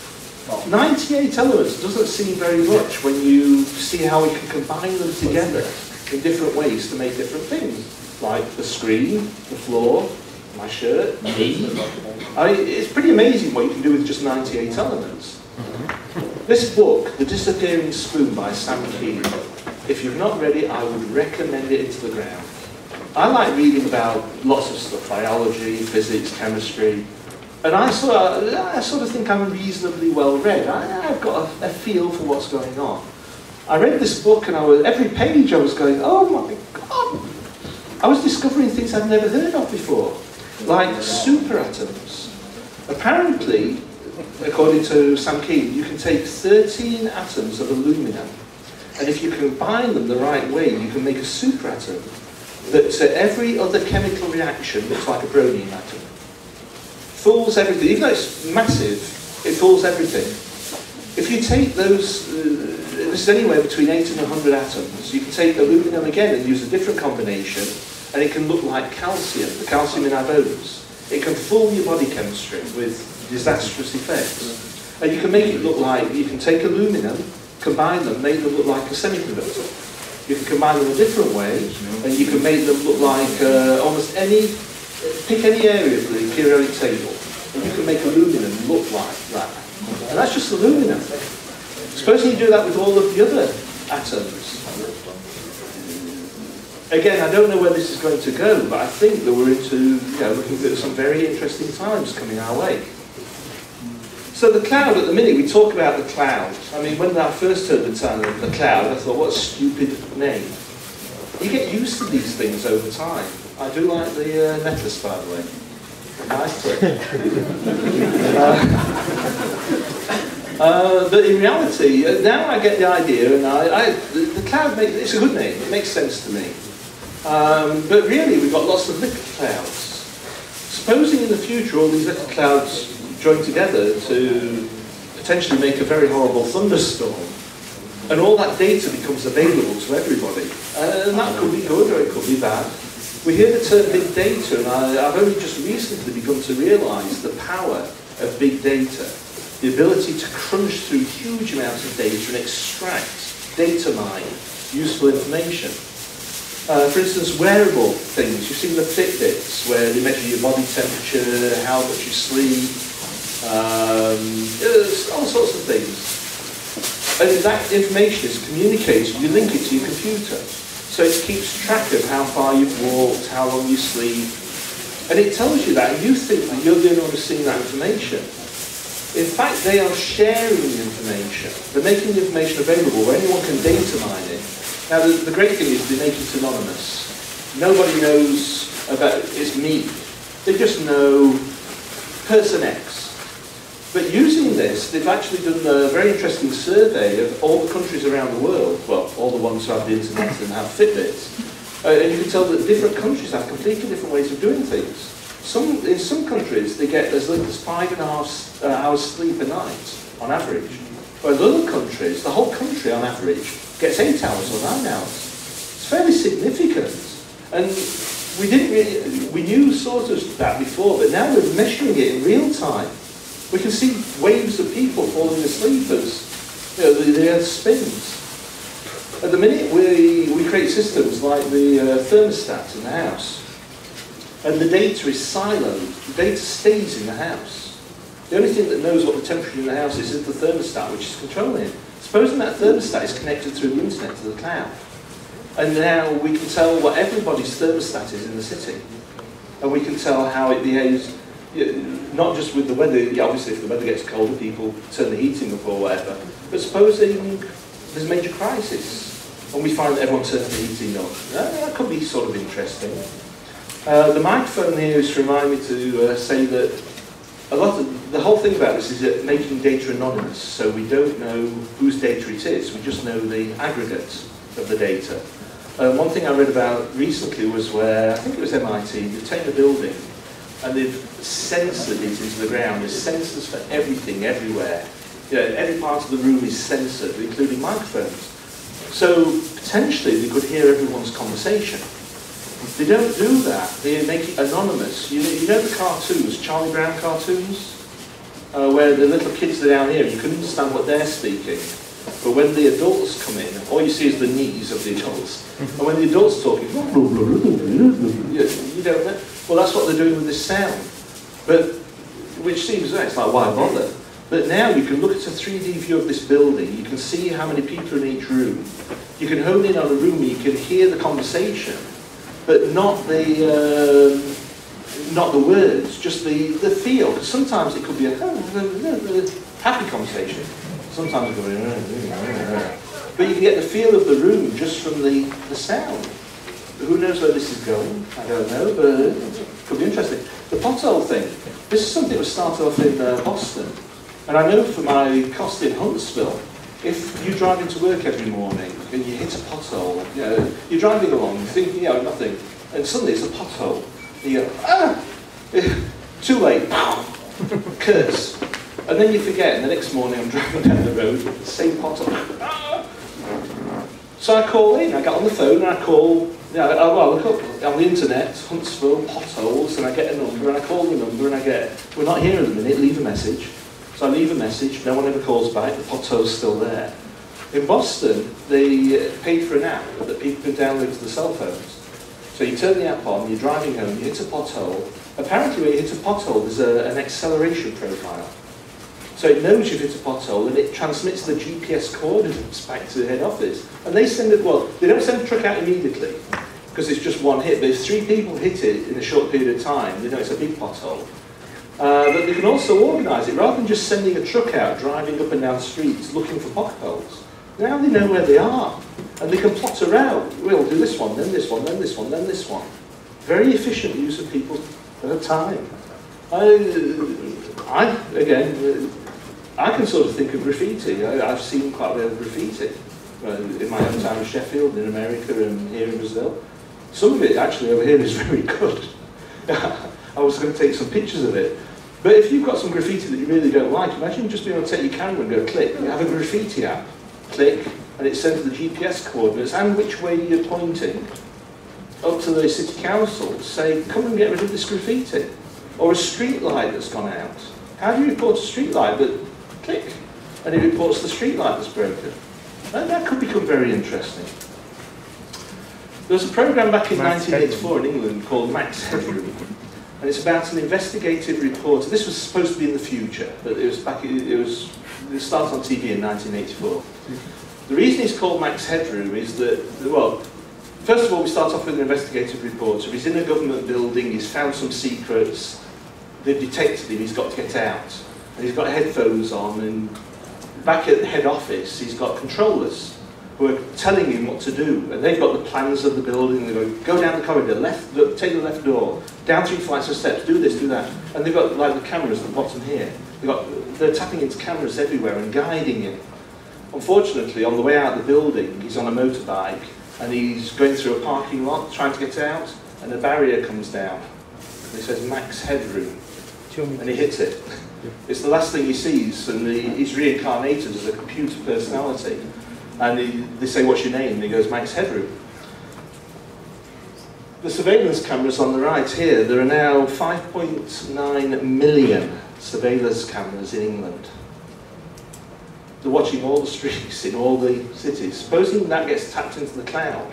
98 elements doesn't seem very much when you see how we can combine them together in different ways to make different things. Like the screen, the floor, my shirt, me. It's pretty amazing what you can do with just 98 elements. This book, The Disappearing Spoon by Sam Kean, if you've not read it, I would recommend it into the ground. I like reading about lots of stuff, biology, physics, chemistry, and I sort of think I'm reasonably well read. I've got a feel for what's going on. I read this book and every page I was going, oh my God! I was discovering things I'd never heard of before, like superatoms. Apparently, according to Sam Kean, you can take 13 atoms of aluminum, and if you combine them the right way, you can make a superatom that to every other chemical reaction looks like a bromine atom. Fools everything. Even though it's massive, it fools everything. If you take those, this is anywhere between 8 and 100 atoms, you can take aluminum again and use a different combination, and it can look like calcium, the calcium in our bones. It can fool your body chemistry with disastrous effects. And you can make it look like, you can take aluminum, combine them, make them look like a semiconductor. You can combine them a different way, and you can make them look like almost any, pick any area of the periodic table, and you can make aluminum look like that. And that's just aluminum. Supposing you do that with all of the other atoms. Again, I don't know where this is going to go, but I think that we're into, looking at some very interesting times coming our way. So the cloud, at the minute, we talk about the cloud. I mean, when I first heard the term of the cloud, I thought, what a stupid name. You get used to these things over time. I do like the necklace, by the way. Nice trick. But in reality, now I get the idea, and the cloud, it's a good name. It makes sense to me. But really, we've got lots of little clouds. Supposing in the future all these little clouds join together to potentially make a very horrible thunderstorm, and all that data becomes available to everybody. And that could be good or it could be bad. We hear the term big data, and I've only just recently begun to realise the power of big data. The ability to crunch through huge amounts of data and extract, data mine, useful information. For instance, wearable things. You've seen the Fitbits, where they measure your body temperature, how much you sleep, all sorts of things. And that information is communicated, you link it to your computer. So it keeps track of how far you've walked, how long you sleep. And it tells you that, and you think that you're the only one who's seeing that information. In fact, they are sharing the information. They're making the information available where anyone can data mine it. Now, the great thing is they make it anonymous. Nobody knows about it's me. They just know person X. But using this, they've actually done a very interesting survey of all the countries around the world, well, all the ones who have the internet and have Fitbits. And you can tell that different countries have completely different ways of doing things. In some countries, they get as little as 5.5 hours sleep a night, on average. But in other countries, the whole country, on average, gets 8 hours or 9 hours. It's fairly significant. And we knew sort of that before, but now we're measuring it in real time. We can see waves of people falling asleep as the earth spins. At the minute, we create systems like the thermostat in the house. And the data is siloed. The data stays in the house. The only thing that knows what the temperature in the house is the thermostat, which is controlling it. Supposing that thermostat is connected through the internet to the cloud. And now we can tell what everybody's thermostat is in the city. And we can tell how it behaves, not just with the weather. Yeah, obviously if the weather gets colder, people turn the heating up or whatever. But supposing there's a major crisis, and we find that everyone turns the heating up. That could be sort of interesting. The microphone here is to remind me to say that the whole thing about this is that making data anonymous, so we don't know whose data it is, we just know the aggregate of the data. One thing I read about recently was where, I think it was MIT, they've taken a building and they've censored it into the ground. There's sensors for everything, everywhere. Every part of the room is censored, including microphones. So potentially they could hear everyone's conversation. They don't do that. They make it anonymous. You know the cartoons, Charlie Brown cartoons, where the little kids are down here, you can understand what they're speaking. But when the adults come in, all you see is the knees of the adults. And when the adults are talking, you don't know. Well, that's what they're doing with this sound. But, which seems, it's like, why bother? But now you can look at a 3D view of this building, you can see how many people are in each room. You can hone in on a room and you can hear the conversation, but not the words, just the feel. Because sometimes it could be a happy conversation. Sometimes it could be but you can get the feel of the room just from the sound. Who knows where this is going? I don't know, but it could be interesting. The pothole thing, this is something that was started off in Boston. And I know for my cost in Huntsville, if you drive into work every morning and you hit a pothole, you're driving along, thinking, nothing, and suddenly it's a pothole. And you go, too late, curse. And then you forget, and the next morning I'm driving down the road, the same pothole. So I call in, I get on the phone and I call, I look up on the internet, Huntsville potholes, and I get a number, and I call the number, and I get, we're not here at the minute, leave a message. So I leave a message, no one ever calls back, the pothole's still there. In Boston, they paid for an app that people can download to the cell phones. So you turn the app on, you're driving home, you hit a pothole. Apparently when you hit a pothole, there's an acceleration profile. So it knows you've hit a pothole and it transmits the GPS coordinates back to the head office. And they send it, well, they don't send the truck out immediately, because it's just one hit, but if 3 people hit it in a short period of time, they know it's a big pothole. But they can also organise it, rather than just sending a truck out, driving up and down streets, looking for potholes. Now they know where they are, and they can plot around. We'll do this one, then this one, then this one, then this one. Very efficient use of people's time. I can sort of think of graffiti. I've seen quite a bit of graffiti in my own town of Sheffield, in America, and here in Brazil. Some of it actually over here is very good. I was going to take some pictures of it. But if you've got some graffiti that you really don't like, imagine just being able to take your camera and go click. You have a graffiti app, click, and it sends the GPS coordinates and which way you're pointing up to the city council to say, come and get rid of this graffiti. Or a street light that's gone out. How do you report a street light? But click, and it reports the street light that's broken. And that could become very interesting. There was a programme back in 1984 in England called Max Headroom. And it's about an investigative reporter. This was supposed to be in the future, but it started on TV in 1984. The reason it's called Max Headroom is that, well, first of all, we start off with an investigative reporter. He's in a government building, he's found some secrets, they've detected him, he's got to get out. And he's got headphones on, and back at the head office, he's got controllers who are telling him what to do. And they've got the plans of the building, they go down the corridor, take the left door, down 3 flights of steps, do this, do that. And they've got like the cameras at the bottom here. They're tapping into cameras everywhere and guiding him. Unfortunately, on the way out of the building, he's on a motorbike, and he's going through a parking lot, trying to get out, and a barrier comes down. And it says Max Headroom, and he hits it. It's the last thing he sees, and he's reincarnated as a computer personality. And they say, what's your name? And he goes, Max Headroom. The surveillance cameras on the right here, there are now 5.9 million surveillance cameras in England. They're watching all the streets in all the cities. Supposing that gets tapped into the cloud,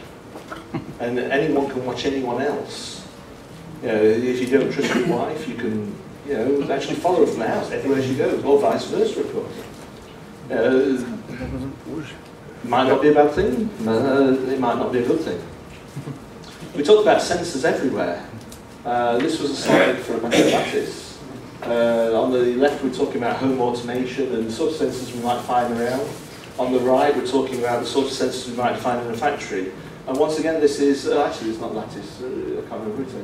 and anyone can watch anyone else. You know, if you don't trust your wife, you can actually follow her from the house everywhere she goes, or vice versa, of course. Might not be a bad thing, it might not be a good thing. We talked about sensors everywhere. This was a slide for a Metro Lattice. On the left we're talking about home automation and the sort of sensors we might find around. On the right we're talking about the sort of sensors we might find in a factory. And once again this is, actually it's not Lattice, I can't remember who it is.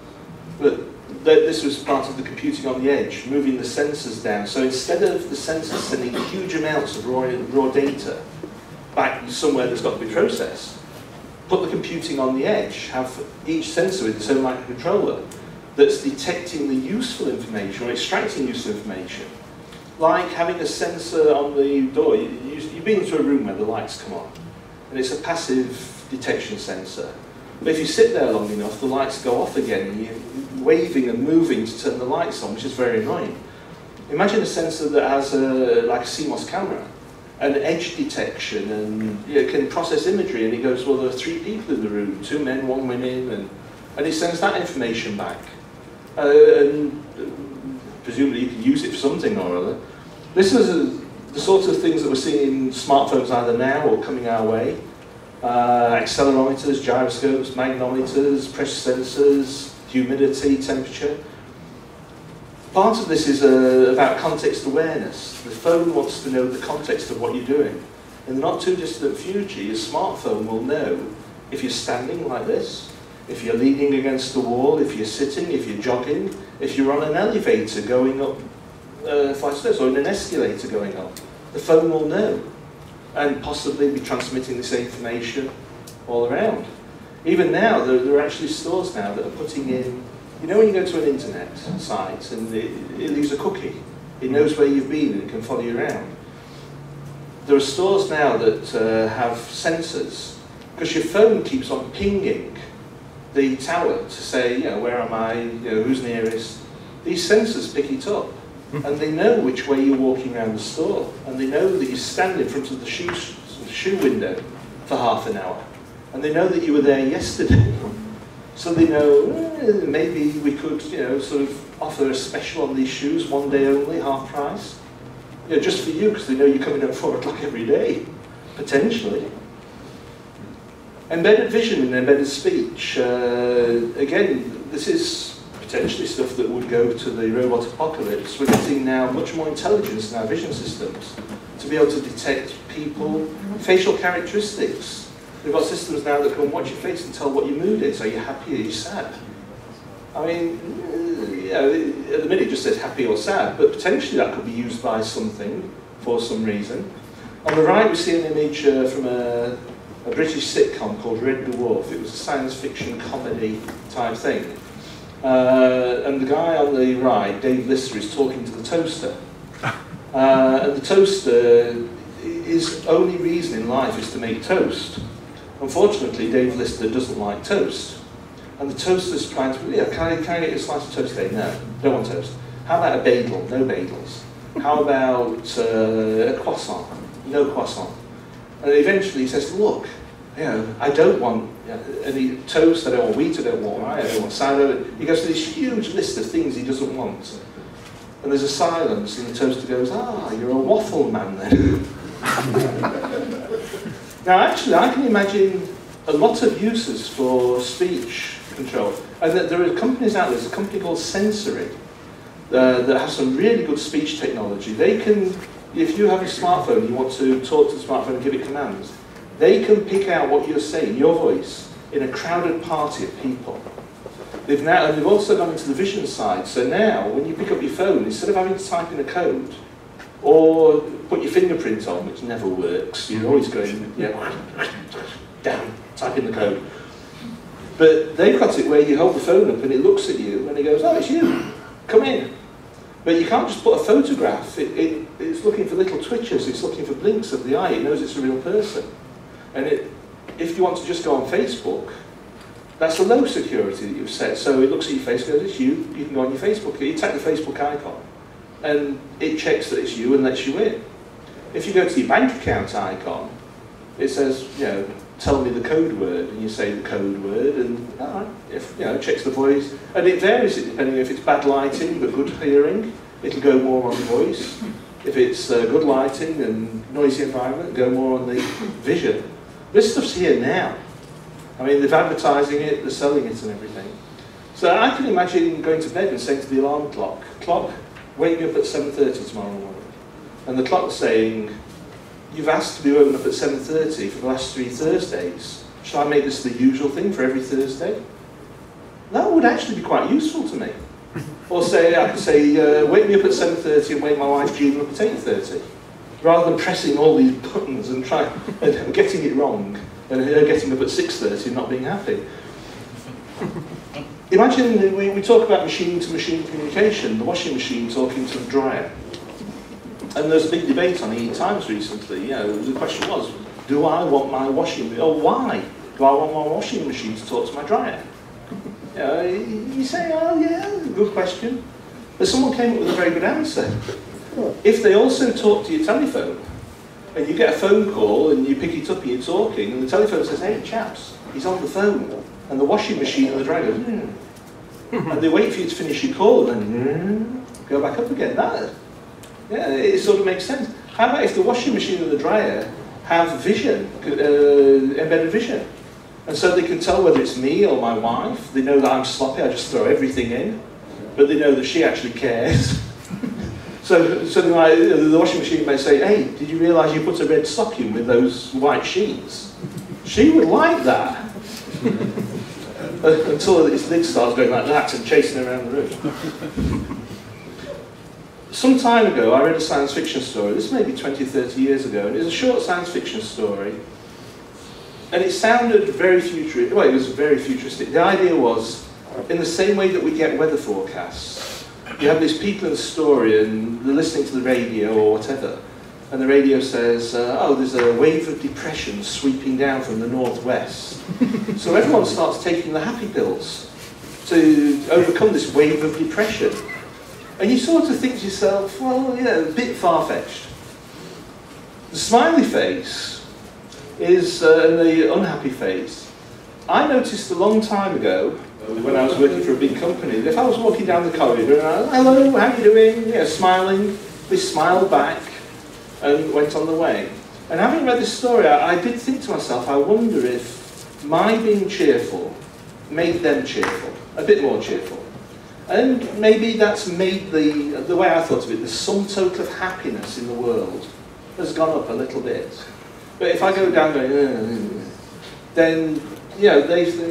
But this was part of the computing on the edge, moving the sensors down. So instead of the sensors sending huge amounts of raw data back somewhere that's got to be processed, put the computing on the edge, have each sensor with its own microcontroller that's detecting the useful information or extracting useful information. Like having a sensor on the door. You've been into a room where the lights come on, and it's a passive detection sensor. But if you sit there long enough, the lights go off again, and you're waving and moving to turn the lights on, which is very annoying. Imagine a sensor that has like a CMOS camera, and edge detection, and it can process imagery, and it goes, well, there are 3 people in the room, 2 men, 1 woman, and it sends that information back. And presumably you can use it for something or other. This is the sorts of things that we're seeing in smartphones either now or coming our way. Accelerometers, gyroscopes, magnetometers, pressure sensors, humidity, temperature. Part of this is about context awareness. The phone wants to know the context of what you're doing. In the not too distant future, your smartphone will know if you're standing like this, if you're leaning against the wall, if you're sitting, if you're jogging, if you're on an elevator going up flight of stairs or in an escalator going up. The phone will know and possibly be transmitting this information all around. Even now, there are actually stores now that are putting in, when you go to an internet site and it leaves a cookie, it knows where you've been and it can follow you around. There are stores now that have sensors, because your phone keeps on pinging the tower to say, where am I, who's nearest. These sensors pick it up, and they know which way you're walking around the store, and they know that you stand in front of the shoe window for half an hour, and they know that you were there yesterday. So they know, maybe we could, sort of offer a special on these shoes, 1 day only, half price. Just for you, because they know you're coming at 4 o'clock every day, potentially. Embedded vision and embedded speech. Again, this is potentially stuff that would go to the robot apocalypse. We're getting now much more intelligence in our vision systems to be able to detect people, facial characteristics. We've got systems now that can watch your face and tell what your mood is. Are you happy or are you sad? I mean, at the minute it just says happy or sad, but potentially that could be used by something for some reason. On the right we see an image from a British sitcom called Red Dwarf. It was a science fiction comedy type thing. And the guy on the right, Dave Lister, is talking to the toaster. And the toaster, his only reason in life is to make toast. Unfortunately, Dave Lister doesn't like toast. And the toaster's trying to, can I get a slice of toast today? No, don't want toast. How about a bagel? No bagels. How about a croissant? No croissant. And eventually he says, look, I don't want any toast, I don't want wheat, I don't want rye, I don't want sourdough. He goes to this huge list of things he doesn't want. And there's a silence, and the toaster goes, you're a waffle man then. Now actually, I can imagine a lot of uses for speech control. And there are companies out there, there's a company called Sensory, that have some really good speech technology. They can, if you have a smartphone and you want to talk to the smartphone and give it commands, they can pick out what you're saying, your voice, in a crowded party of people. They've also gone into the vision side, so now when you pick up your phone, instead of having to type in a code, or put your fingerprint on, which never works, you're always going, down, type in the code. But they've got it where you hold the phone up and it looks at you and it goes, it's you, come in. But you can't just put a photograph, it's looking for little twitches, it's looking for blinks of the eye, it knows it's a real person. And if you want to just go on Facebook, that's a low security that you've set, so it looks at your face and goes, it's you can go on your Facebook, you tap the Facebook icon, and it checks that it's you and lets you in. If you go to your bank account icon, it says, tell me the code word, and you say the code word, and all right, if you know, checks the voice, and it varies depending if it's bad lighting but good hearing, it'll go more on voice. If it's good lighting and noisy environment, go more on the vision. This stuff's here now. I mean, they're advertising it, they're selling it, and everything. So I can imagine going to bed and saying to the alarm clock, wake me up at 7:30 tomorrow morning, and the clock saying, you've asked to be woken up at 7:30 for the last 3 Thursdays. Shall I make this the usual thing for every Thursday? That would actually be quite useful to me. Or say, I could say, wake me up at 7:30 and wake my wife June up at 8:30. Rather than pressing all these buttons and getting it wrong, and her getting up at 6:30 and not being happy. Imagine we talk about machine-to-machine communication, the washing machine talking to the dryer. And there's a big debate on EE Times recently. You know, the question was, do I want my washing machine, or why do I want my washing machine to talk to my dryer? You know, you say, oh yeah, good question. But someone came up with a very good answer. If they also talk to your telephone, and you get a phone call and you pick it up and you're talking, and the telephone says, hey chaps, he's on the phone. And the washing machine and the dryer goes, and they wait for you to finish your call and then go back up again. Yeah, it sort of makes sense. How about if the washing machine and the dryer have vision, embedded vision? And so they can tell whether it's me or my wife. They know that I'm sloppy, I just throw everything in. But they know that she actually cares. So the washing machine may say, hey, did you realise you put a red sock in with those white sheets? She would like that. Until its lid starts going like that and chasing around the room. Some time ago, I read a science fiction story. This may be 20, 30 years ago, and it was a short science fiction story. And it sounded very futuristic. Well, it was very futuristic. The idea was, in the same way that we get weather forecasts, you have these people in the story, and they're listening to the radio or whatever, and the radio says, oh, there's a wave of depression sweeping down from the northwest. So everyone starts taking the happy pills to overcome this wave of depression. And you sort of think to yourself, well, yeah, a bit far-fetched. The smiley face is, and the unhappy face. I noticed a long time ago, when I was working for a big company, that if I was walking down the corridor and I was, hello, how are you doing? Yeah, smiling, they smiled back and went on the way. And having read this story, I did think to myself, I wonder if my being cheerful made them cheerful, a bit more cheerful. And maybe that's made the way I thought of it, the sum total of happiness in the world has gone up a little bit. But if I go down going, then, you know,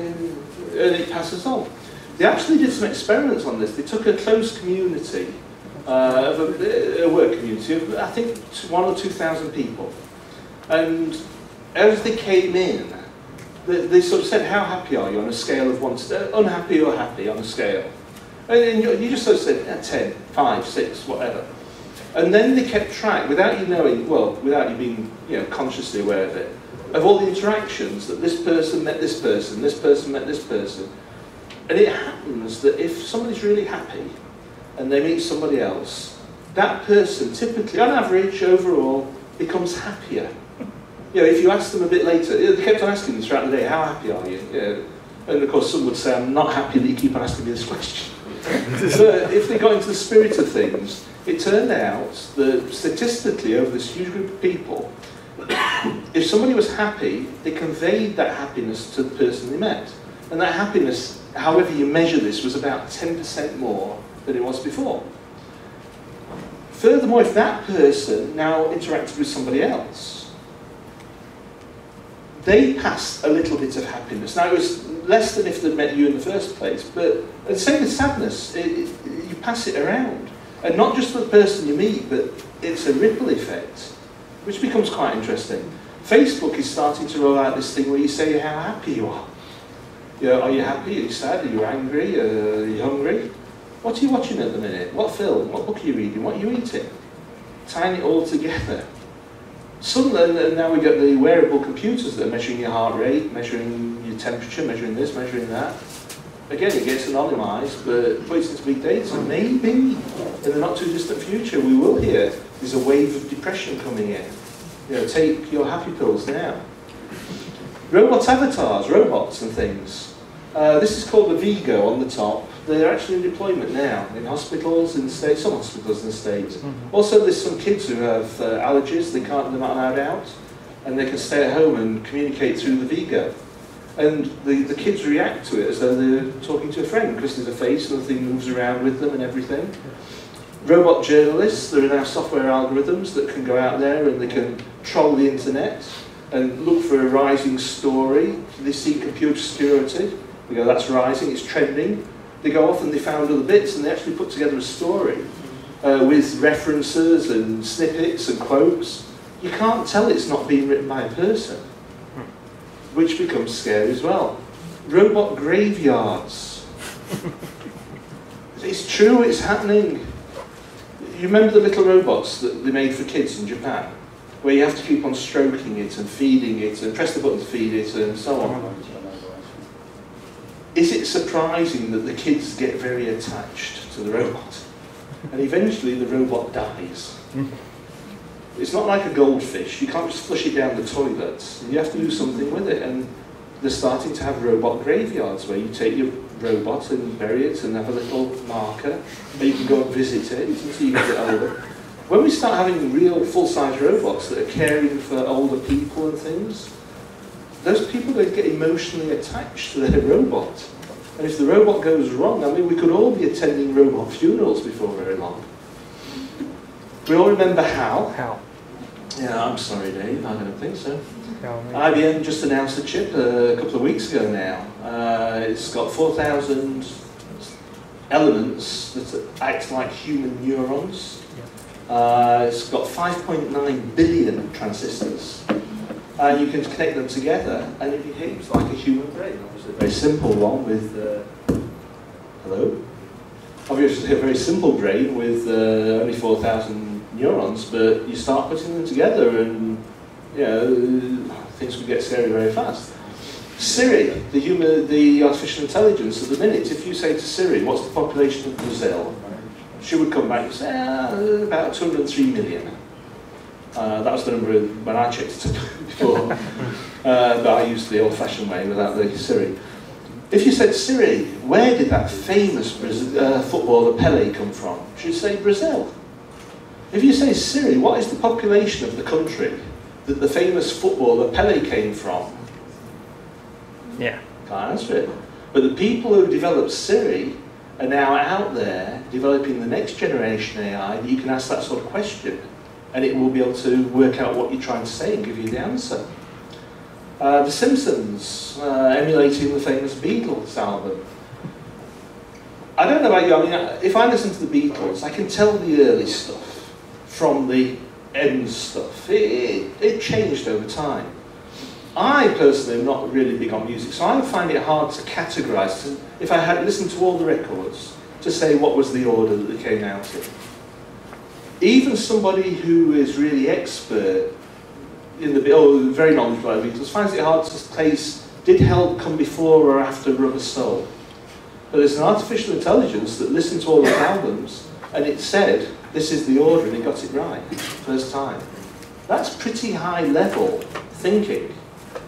it passes on. They actually did some experiments on this. They took a closed community, of a work community of, I think, 1,000 or 2,000 people. And as they came in, they sort of said, how happy are you on a scale of 1 to, unhappy or happy on a scale? And you just sort of said, 10, 5, 6, whatever. And then they kept track, without you knowing, well, without you being, you know, consciously aware of it, of all the interactions that this person met this person met this person. And it happens that if somebody's really happy and they meet somebody else, that person typically, on average, overall, becomes happier. You know, if you ask them a bit later, they kept on asking them throughout the day, how happy are you? You know, and of course some would say, I'm not happy that you keep on asking me this question. But if they got into the spirit of things, it turned out that statistically over this huge group of people, if somebody was happy, they conveyed that happiness to the person they met. And that happiness, however you measure this, was about 10% more than it was before. Furthermore, if that person now interacted with somebody else, they passed a little bit of happiness. Now, it was less than if they'd met you in the first place, but the same with sadness, you pass it around. And not just for the person you meet, but it's a ripple effect, which becomes quite interesting. Facebook is starting to roll out this thing where you say how happy you are. You know, are you happy? Are you sad? Are you angry? Are you hungry? What are you watching at the minute? What film? What book are you reading? What are you eating? Tying it all together. And now we get the wearable computers that are measuring your heart rate, measuring your temperature, measuring this, measuring that. Again, it gets anonymised, but put it into big data. Maybe in the not too distant future we will hear there's a wave of depression coming in. You know, take your happy pills now. Robot avatars, robots and things. This is called the Vigo on the top. They're actually in deployment now in hospitals in the States, some hospitals in the States. Also, there's some kids who have allergies, they're not allowed out, and they can stay at home and communicate through the Vigo. And the kids react to it as though they're talking to a friend, because there's a face and the thing moves around with them and everything. Robot journalists, there are now software algorithms that can go out there and they can troll the internet and look for a rising story. They see computer security, they go, that's rising, it's trending. They go off and they found other bits and they actually put together a story with references and snippets and quotes. You can't tell it's not being written by a person, which becomes scary as well. Robot graveyards. It's true, it's happening. You remember the little robots that they made for kids in Japan? Where you have to keep on stroking it and feeding it and press the button to feed it and so on. Is it surprising that the kids get very attached to the robot? And eventually the robot dies. It's not like a goldfish. You can't just flush it down the toilet. You have to do something with it. And they're starting to have robot graveyards where you take your robot and bury it and have a little marker where you can go and visit it until you get older. When we start having real full-size robots that are caring for older people and things, those people are going to get emotionally attached to their robot. And if the robot goes wrong, I mean, we could all be attending robot funerals before very long. We all remember HAL. HAL. Yeah, I'm sorry, Dave, I don't think so. HAL. IBM just announced a chip a couple of weeks ago now. It's got 4,000 elements that act like human neurons. It's got 5.9 billion transistors. And you can connect them together and it behaves like a human brain. Obviously a very simple one with, hello? Obviously a very simple brain with only 4,000 neurons, but you start putting them together and, you know, things could get scary very fast. Siri, the artificial intelligence, at the minute, if you say to Siri, what's the population of Brazil? She would come back and say, about 203 million. That was the number when I checked it before, but I used the old-fashioned way without the Siri. If you said, Siri, where did that famous footballer Pele come from? She'd say Brazil. If you say, Siri, what is the population of the country that the famous footballer Pele came from? Yeah. Can't answer it. But the people who developed Siri are now out there developing the next generation AI that you can ask that sort of question and it will be able to work out what you're trying to say and give you the answer. The Simpsons, emulating the famous Beatles album. I don't know about you, I mean, if I listen to the Beatles, I can tell the early stuff from the end stuff. It changed over time. I personally am not really big on music, so I find it hard to categorise, if I had listened to all the records, to say what was the order that they came out in. Even somebody who is really expert in the very knowledgeable about the Beatles finds it hard to place, did Help come before or after Rubber Soul? But there's an artificial intelligence that listened to all those albums and it said, this is the order, and it got it right, first time. That's pretty high level thinking.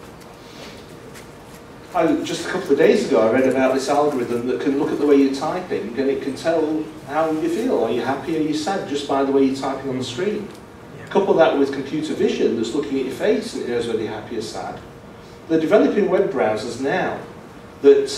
Just a couple of days ago I read about this algorithm that can look at the way you're typing and it can tell how you feel. Are you happy or are you sad just by the way you're typing on the screen? Yeah. Couple that with computer vision that's looking at your face and it knows whether you're happy or sad. They're developing web browsers now that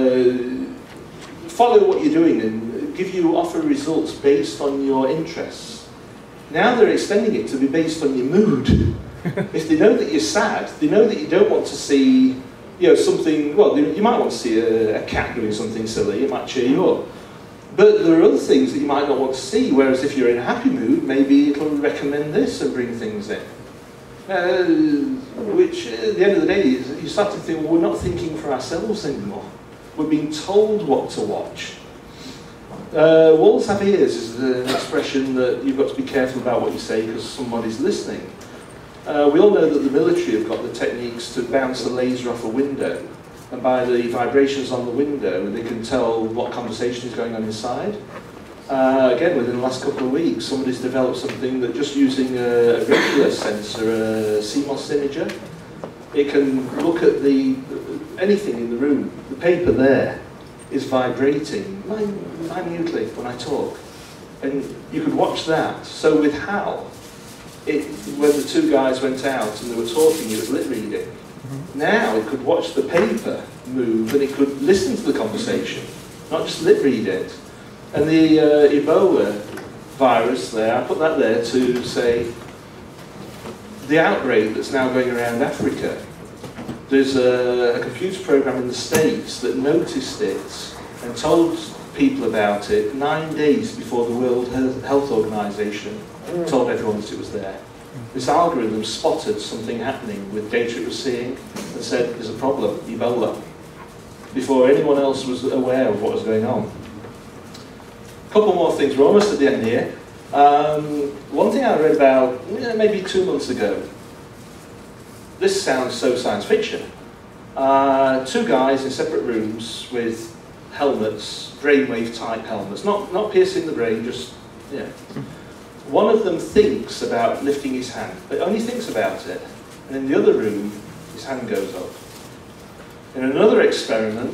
follow what you're doing and offer results based on your interests. Now they're extending it to be based on your mood. If they know that you're sad, they know that you don't want to see something, well, you might want to see a cat doing something silly, it might cheer you up. But there are other things that you might not want to see, whereas if you're in a happy mood, maybe it'll recommend this and bring things in. Which, at the end of the day, you start to think, well, we're not thinking for ourselves anymore. We're being told what to watch. Walls have ears is an expression that you've got to be careful about what you say because somebody's listening. We all know that the military have got the techniques to bounce a laser off a window, and by the vibrations on the window they can tell what conversation is going on inside. Again, within the last couple of weeks somebody's developed something that just using a regular sensor, a CMOS imager, It can look at anything in the room. The paper there is vibrating minutely when I talk. And you could watch that. So with HAL, when the two guys went out and they were talking, it was lip reading. Now it could watch the paper move and it could listen to the conversation, not just lip read it. And the Ebola virus there, I put that there to say the outbreak that's now going around Africa. There's a computer program in the States that noticed it and told people about it 9 days before the World Health Organization told everyone that it was there. This algorithm spotted something happening with data it was seeing and said, there's a problem, Ebola, before anyone else was aware of what was going on. A couple more things, we're almost at the end here. One thing I read about maybe 2 months ago, this sounds so science fiction. Two guys in separate rooms with helmets, brainwave type helmets, not piercing the brain, just, yeah. One of them thinks about lifting his hand, but only thinks about it. And in the other room, his hand goes up. In another experiment,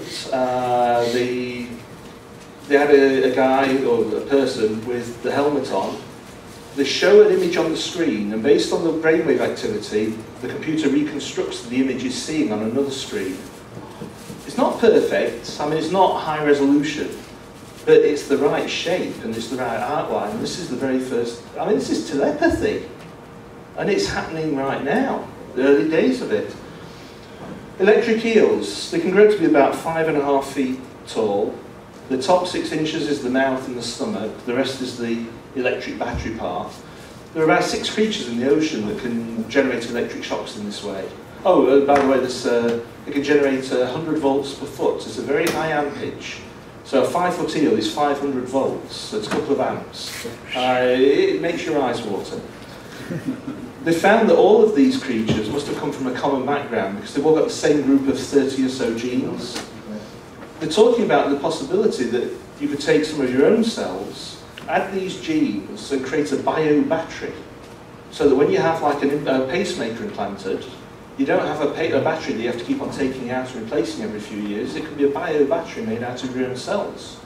they had a guy or a person with the helmet on. They show an image on the screen, and based on the brainwave activity, the computer reconstructs the image he's seeing on another screen. It's not perfect, I mean it's not high resolution, but it's the right shape and it's the right outline. This is the very first, I mean this is telepathy, and it's happening right now, the early days of it. Electric eels, they can grow to be about 5.5 feet tall. The top 6 inches is the mouth and the stomach, the rest is the electric battery part. There are about 6 creatures in the ocean that can generate electric shocks in this way. Oh, by the way, it can generate 100 volts per foot. It's a very high ampage. So a 5-foot eel is 500 volts, so it's a couple of amps. It makes your eyes water. They found that all of these creatures must have come from a common background because they've all got the same group of 30 or so genes. They're talking about the possibility that you could take some of your own cells, add these genes and create a bio-battery, so that when you have like a pacemaker implanted, you don't have a battery that you have to keep on taking out and replacing every few years. It could be a bio-battery made out of your own cells.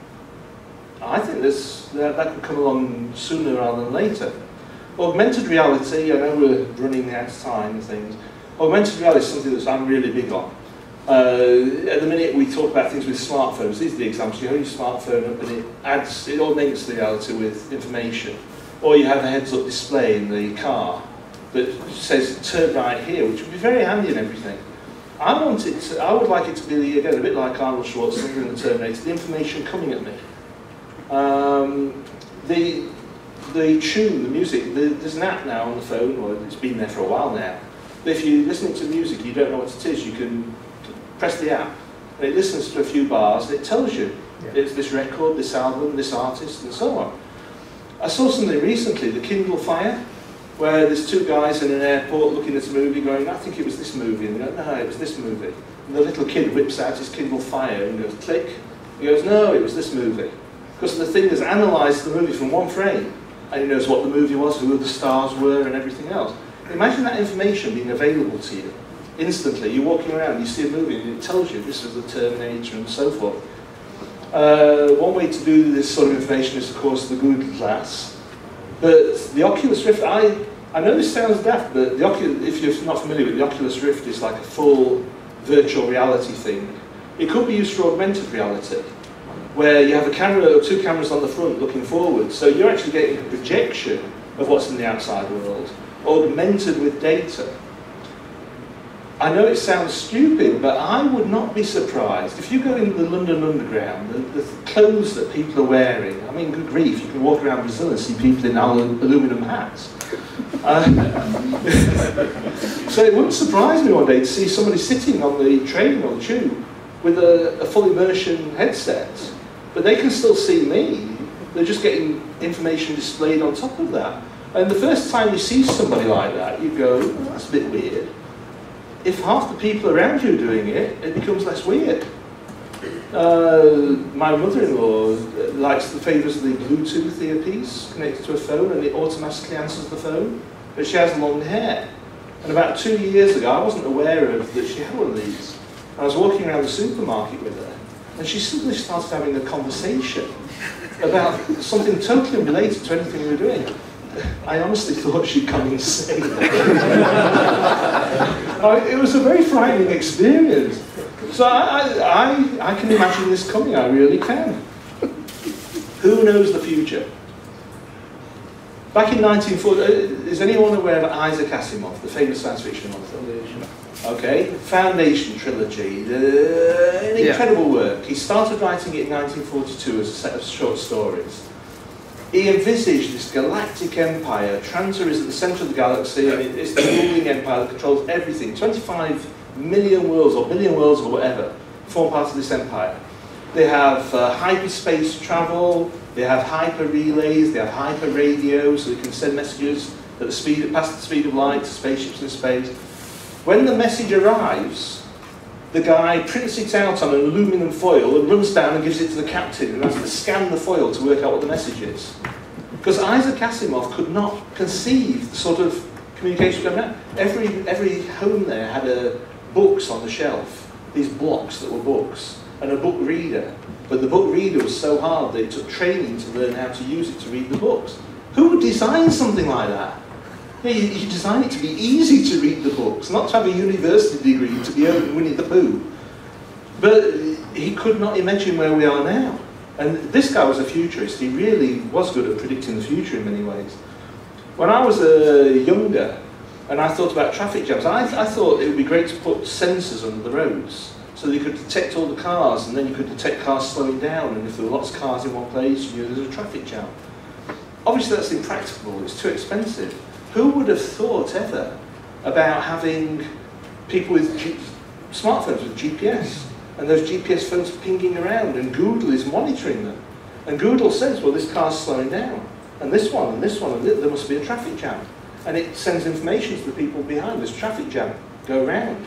I think that could come along sooner rather than later. Augmented reality, I know we're running out of time and things. Augmented reality is something that I'm really big on. At the minute we talk about things with smartphones. These are the examples. You hold your smartphone up and it augments the reality with information. Or you have a heads-up display in the car that says turn right here, which would be very handy and everything. I would like it to be, again, a bit like Arnold Schwarzenegger in the Terminator, the information coming at me. The tune, the music, there's an app now on the phone, or it's been there for a while now. But if you're listening to music, you don't know what it is, you can press the app, and it listens to a few bars, and it tells you it's this record, this album, this artist, and so on. I saw something recently, the Kindle Fire, where there's 2 guys in an airport looking at a movie going, I think it was this movie, and they go, no, it was this movie. And the little kid whips out his Kindle Fire and goes, click. He goes, no, it was this movie. Because the thing has analysed the movie from one frame, and he knows what the movie was, who the stars were, and everything else. Imagine that information being available to you instantly. You're walking around, you see a movie, and it tells you this is the Terminator and so forth. One way to do this sort of information is, of course, the Google Glass. But the Oculus Rift, I know this sounds daft, but if you're not familiar with it, the Oculus Rift is like a full virtual reality thing. It could be used for augmented reality, where you have a camera or 2 cameras on the front looking forward, so you're actually getting a projection of what's in the outside world, augmented with data. I know it sounds stupid, but I would not be surprised. If you go in the London Underground, the clothes that people are wearing, I mean, good grief, you can walk around Brazil and see people in aluminium hats. So it wouldn't surprise me one day to see somebody sitting on the train or the tube with a full immersion headset, but they can still see me. They're just getting information displayed on top of that. And the first time you see somebody like that, you go, oh, that's a bit weird. If half the people around you are doing it, it becomes less weird. My mother-in-law favours the Bluetooth earpiece connected to a phone, and it automatically answers the phone. But she has long hair. And about 2 years ago, I wasn't aware of that she had one of these. I was walking around the supermarket with her, and she suddenly started having a conversation about something totally unrelated to anything we were doing. I honestly thought she'd gone insane. It was a very frightening experience. So I can imagine this coming, I really can. Who knows the future? Back in 1940, is anyone aware of Isaac Asimov, the famous science fiction author? Okay, Foundation trilogy, an incredible work. He started writing it in 1942 as a set of short stories. He envisaged this galactic empire. Trantor is at the centre of the galaxy, and it's the ruling empire that controls everything. 25 million worlds, or billion worlds, or whatever, form part of this empire. They have hyperspace travel, they have hyper relays, they have hyper radios, so they can send messages at the speed, past the speed of light to spaceships in space. When the message arrives, the guy prints it out on an aluminum foil and runs down and gives it to the captain and has to scan the foil to work out what the message is. Because Isaac Asimov could not conceive the sort of communication going on. Every home there had books on the shelf, these blocks that were books, and a book reader. But the book reader was so hard that it took training to learn how to use it to read the books. Who would design something like that? Yeah, you design it to be easy to read the books, not to have a university degree to be Winnie the Pooh. But he could not imagine where we are now. And this guy was a futurist. He really was good at predicting the future in many ways. When I was younger, and I thought about traffic jams, I thought it would be great to put sensors under the roads so that you could detect all the cars, and then you could detect cars slowing down, and if there were lots of cars in one place, you knew there was a traffic jam. Obviously that's impracticable, it's too expensive. Who would have thought ever about having people with smartphones with GPS, and those GPS phones pinging around, and Google is monitoring them. And Google says, well, this car's slowing down, and this one, and there must be a traffic jam. And it sends information to the people behind this traffic jam, go around.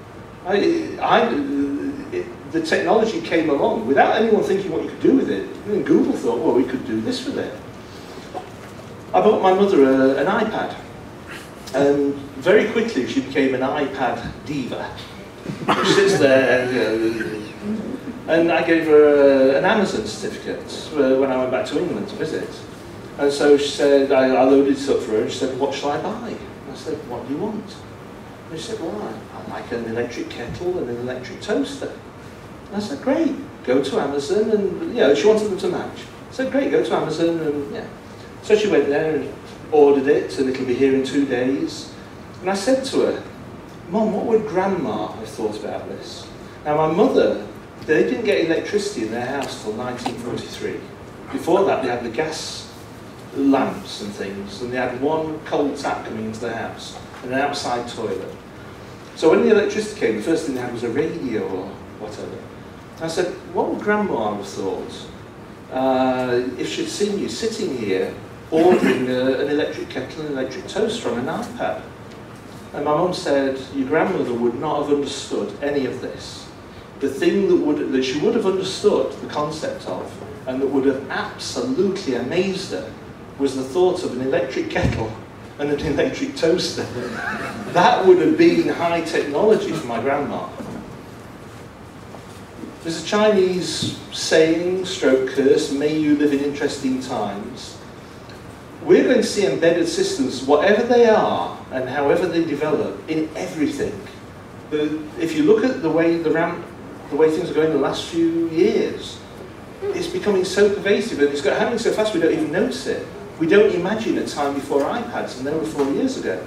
The technology came along without anyone thinking what you could do with it. And Google thought, well, we could do this with it. I bought my mother an iPad, and very quickly she became an iPad diva. She sits there, and I gave her an Amazon certificate when I went back to England to visit. And so she said, I loaded it up for her, and she said, what shall I buy? And I said, what do you want? And she said, well, I like an electric kettle and an electric toaster. And I said, great, go to Amazon, and she wanted them to match. I said, great, go to Amazon, and yeah. So she went there and ordered it, and it'll be here in 2 days. And I said to her, Mom, what would Grandma have thought about this? Now my mother, they didn't get electricity in their house till 1943. Before that they had the gas lamps and things, and they had one cold tap coming into the house, and an outside toilet. So when the electricity came, the first thing they had was a radio or whatever. I said, what would Grandma have thought if she'd seen you sitting here ordering an electric kettle and an electric toaster on an iPad? And my mum said, your grandmother would not have understood any of this. The thing that she would have understood the concept of, and that would have absolutely amazed her, was the thought of an electric kettle and an electric toaster. That would have been high technology for my grandma. There's a Chinese saying, stroke curse, may you live in interesting times. We're going to see embedded systems, whatever they are and however they develop, in everything. If you look at the way things are going in the last few years, it's becoming so pervasive, and it's happening so fast we don't even notice it. We don't imagine a time before iPads, and they were 4 years ago.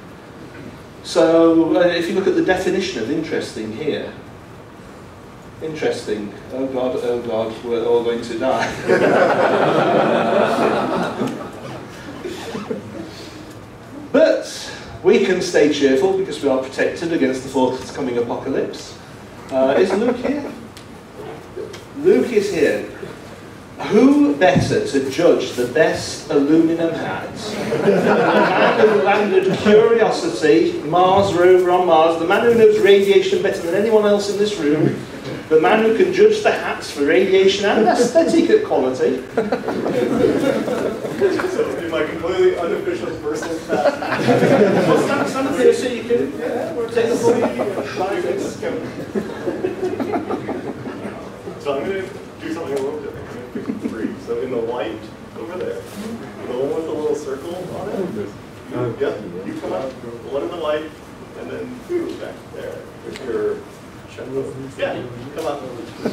So if you look at the definition of interesting here, interesting, oh God, we're all going to die. But we can stay cheerful because we are protected against the forthcoming apocalypse. Is Luke here? Luke is here. Who better to judge the best aluminum hats? The man who landed Curiosity, Mars rover on Mars, the man who knows radiation better than anyone else in this room, the man who can judge the hats for radiation and aesthetic quality. my completely unofficial personal pet. Well, stand up here so you can take the full. So I'm going to do something a little different. I'm going to pick 3. So in the light over there, the one with the little circle on it. Yep, you come up, the one in the light, and then back there with your checkbook. Yeah, come up.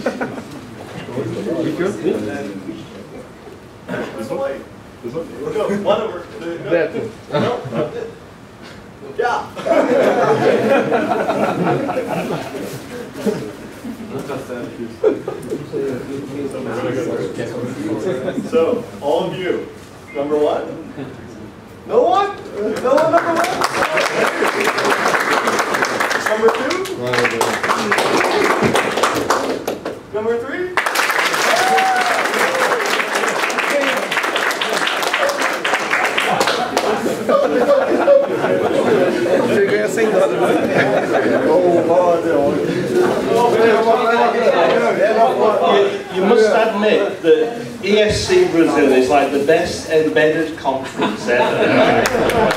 And then where's the light? No, one over. No, not it. Yeah. So, all of you, number 1. No one? No one number 1? Number 2? Number 3? You must admit that ESC Brazil is like the best embedded conference ever.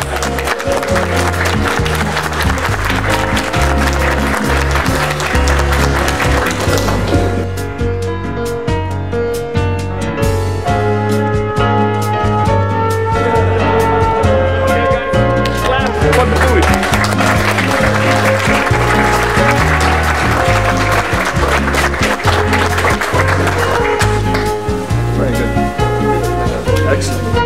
Excellent.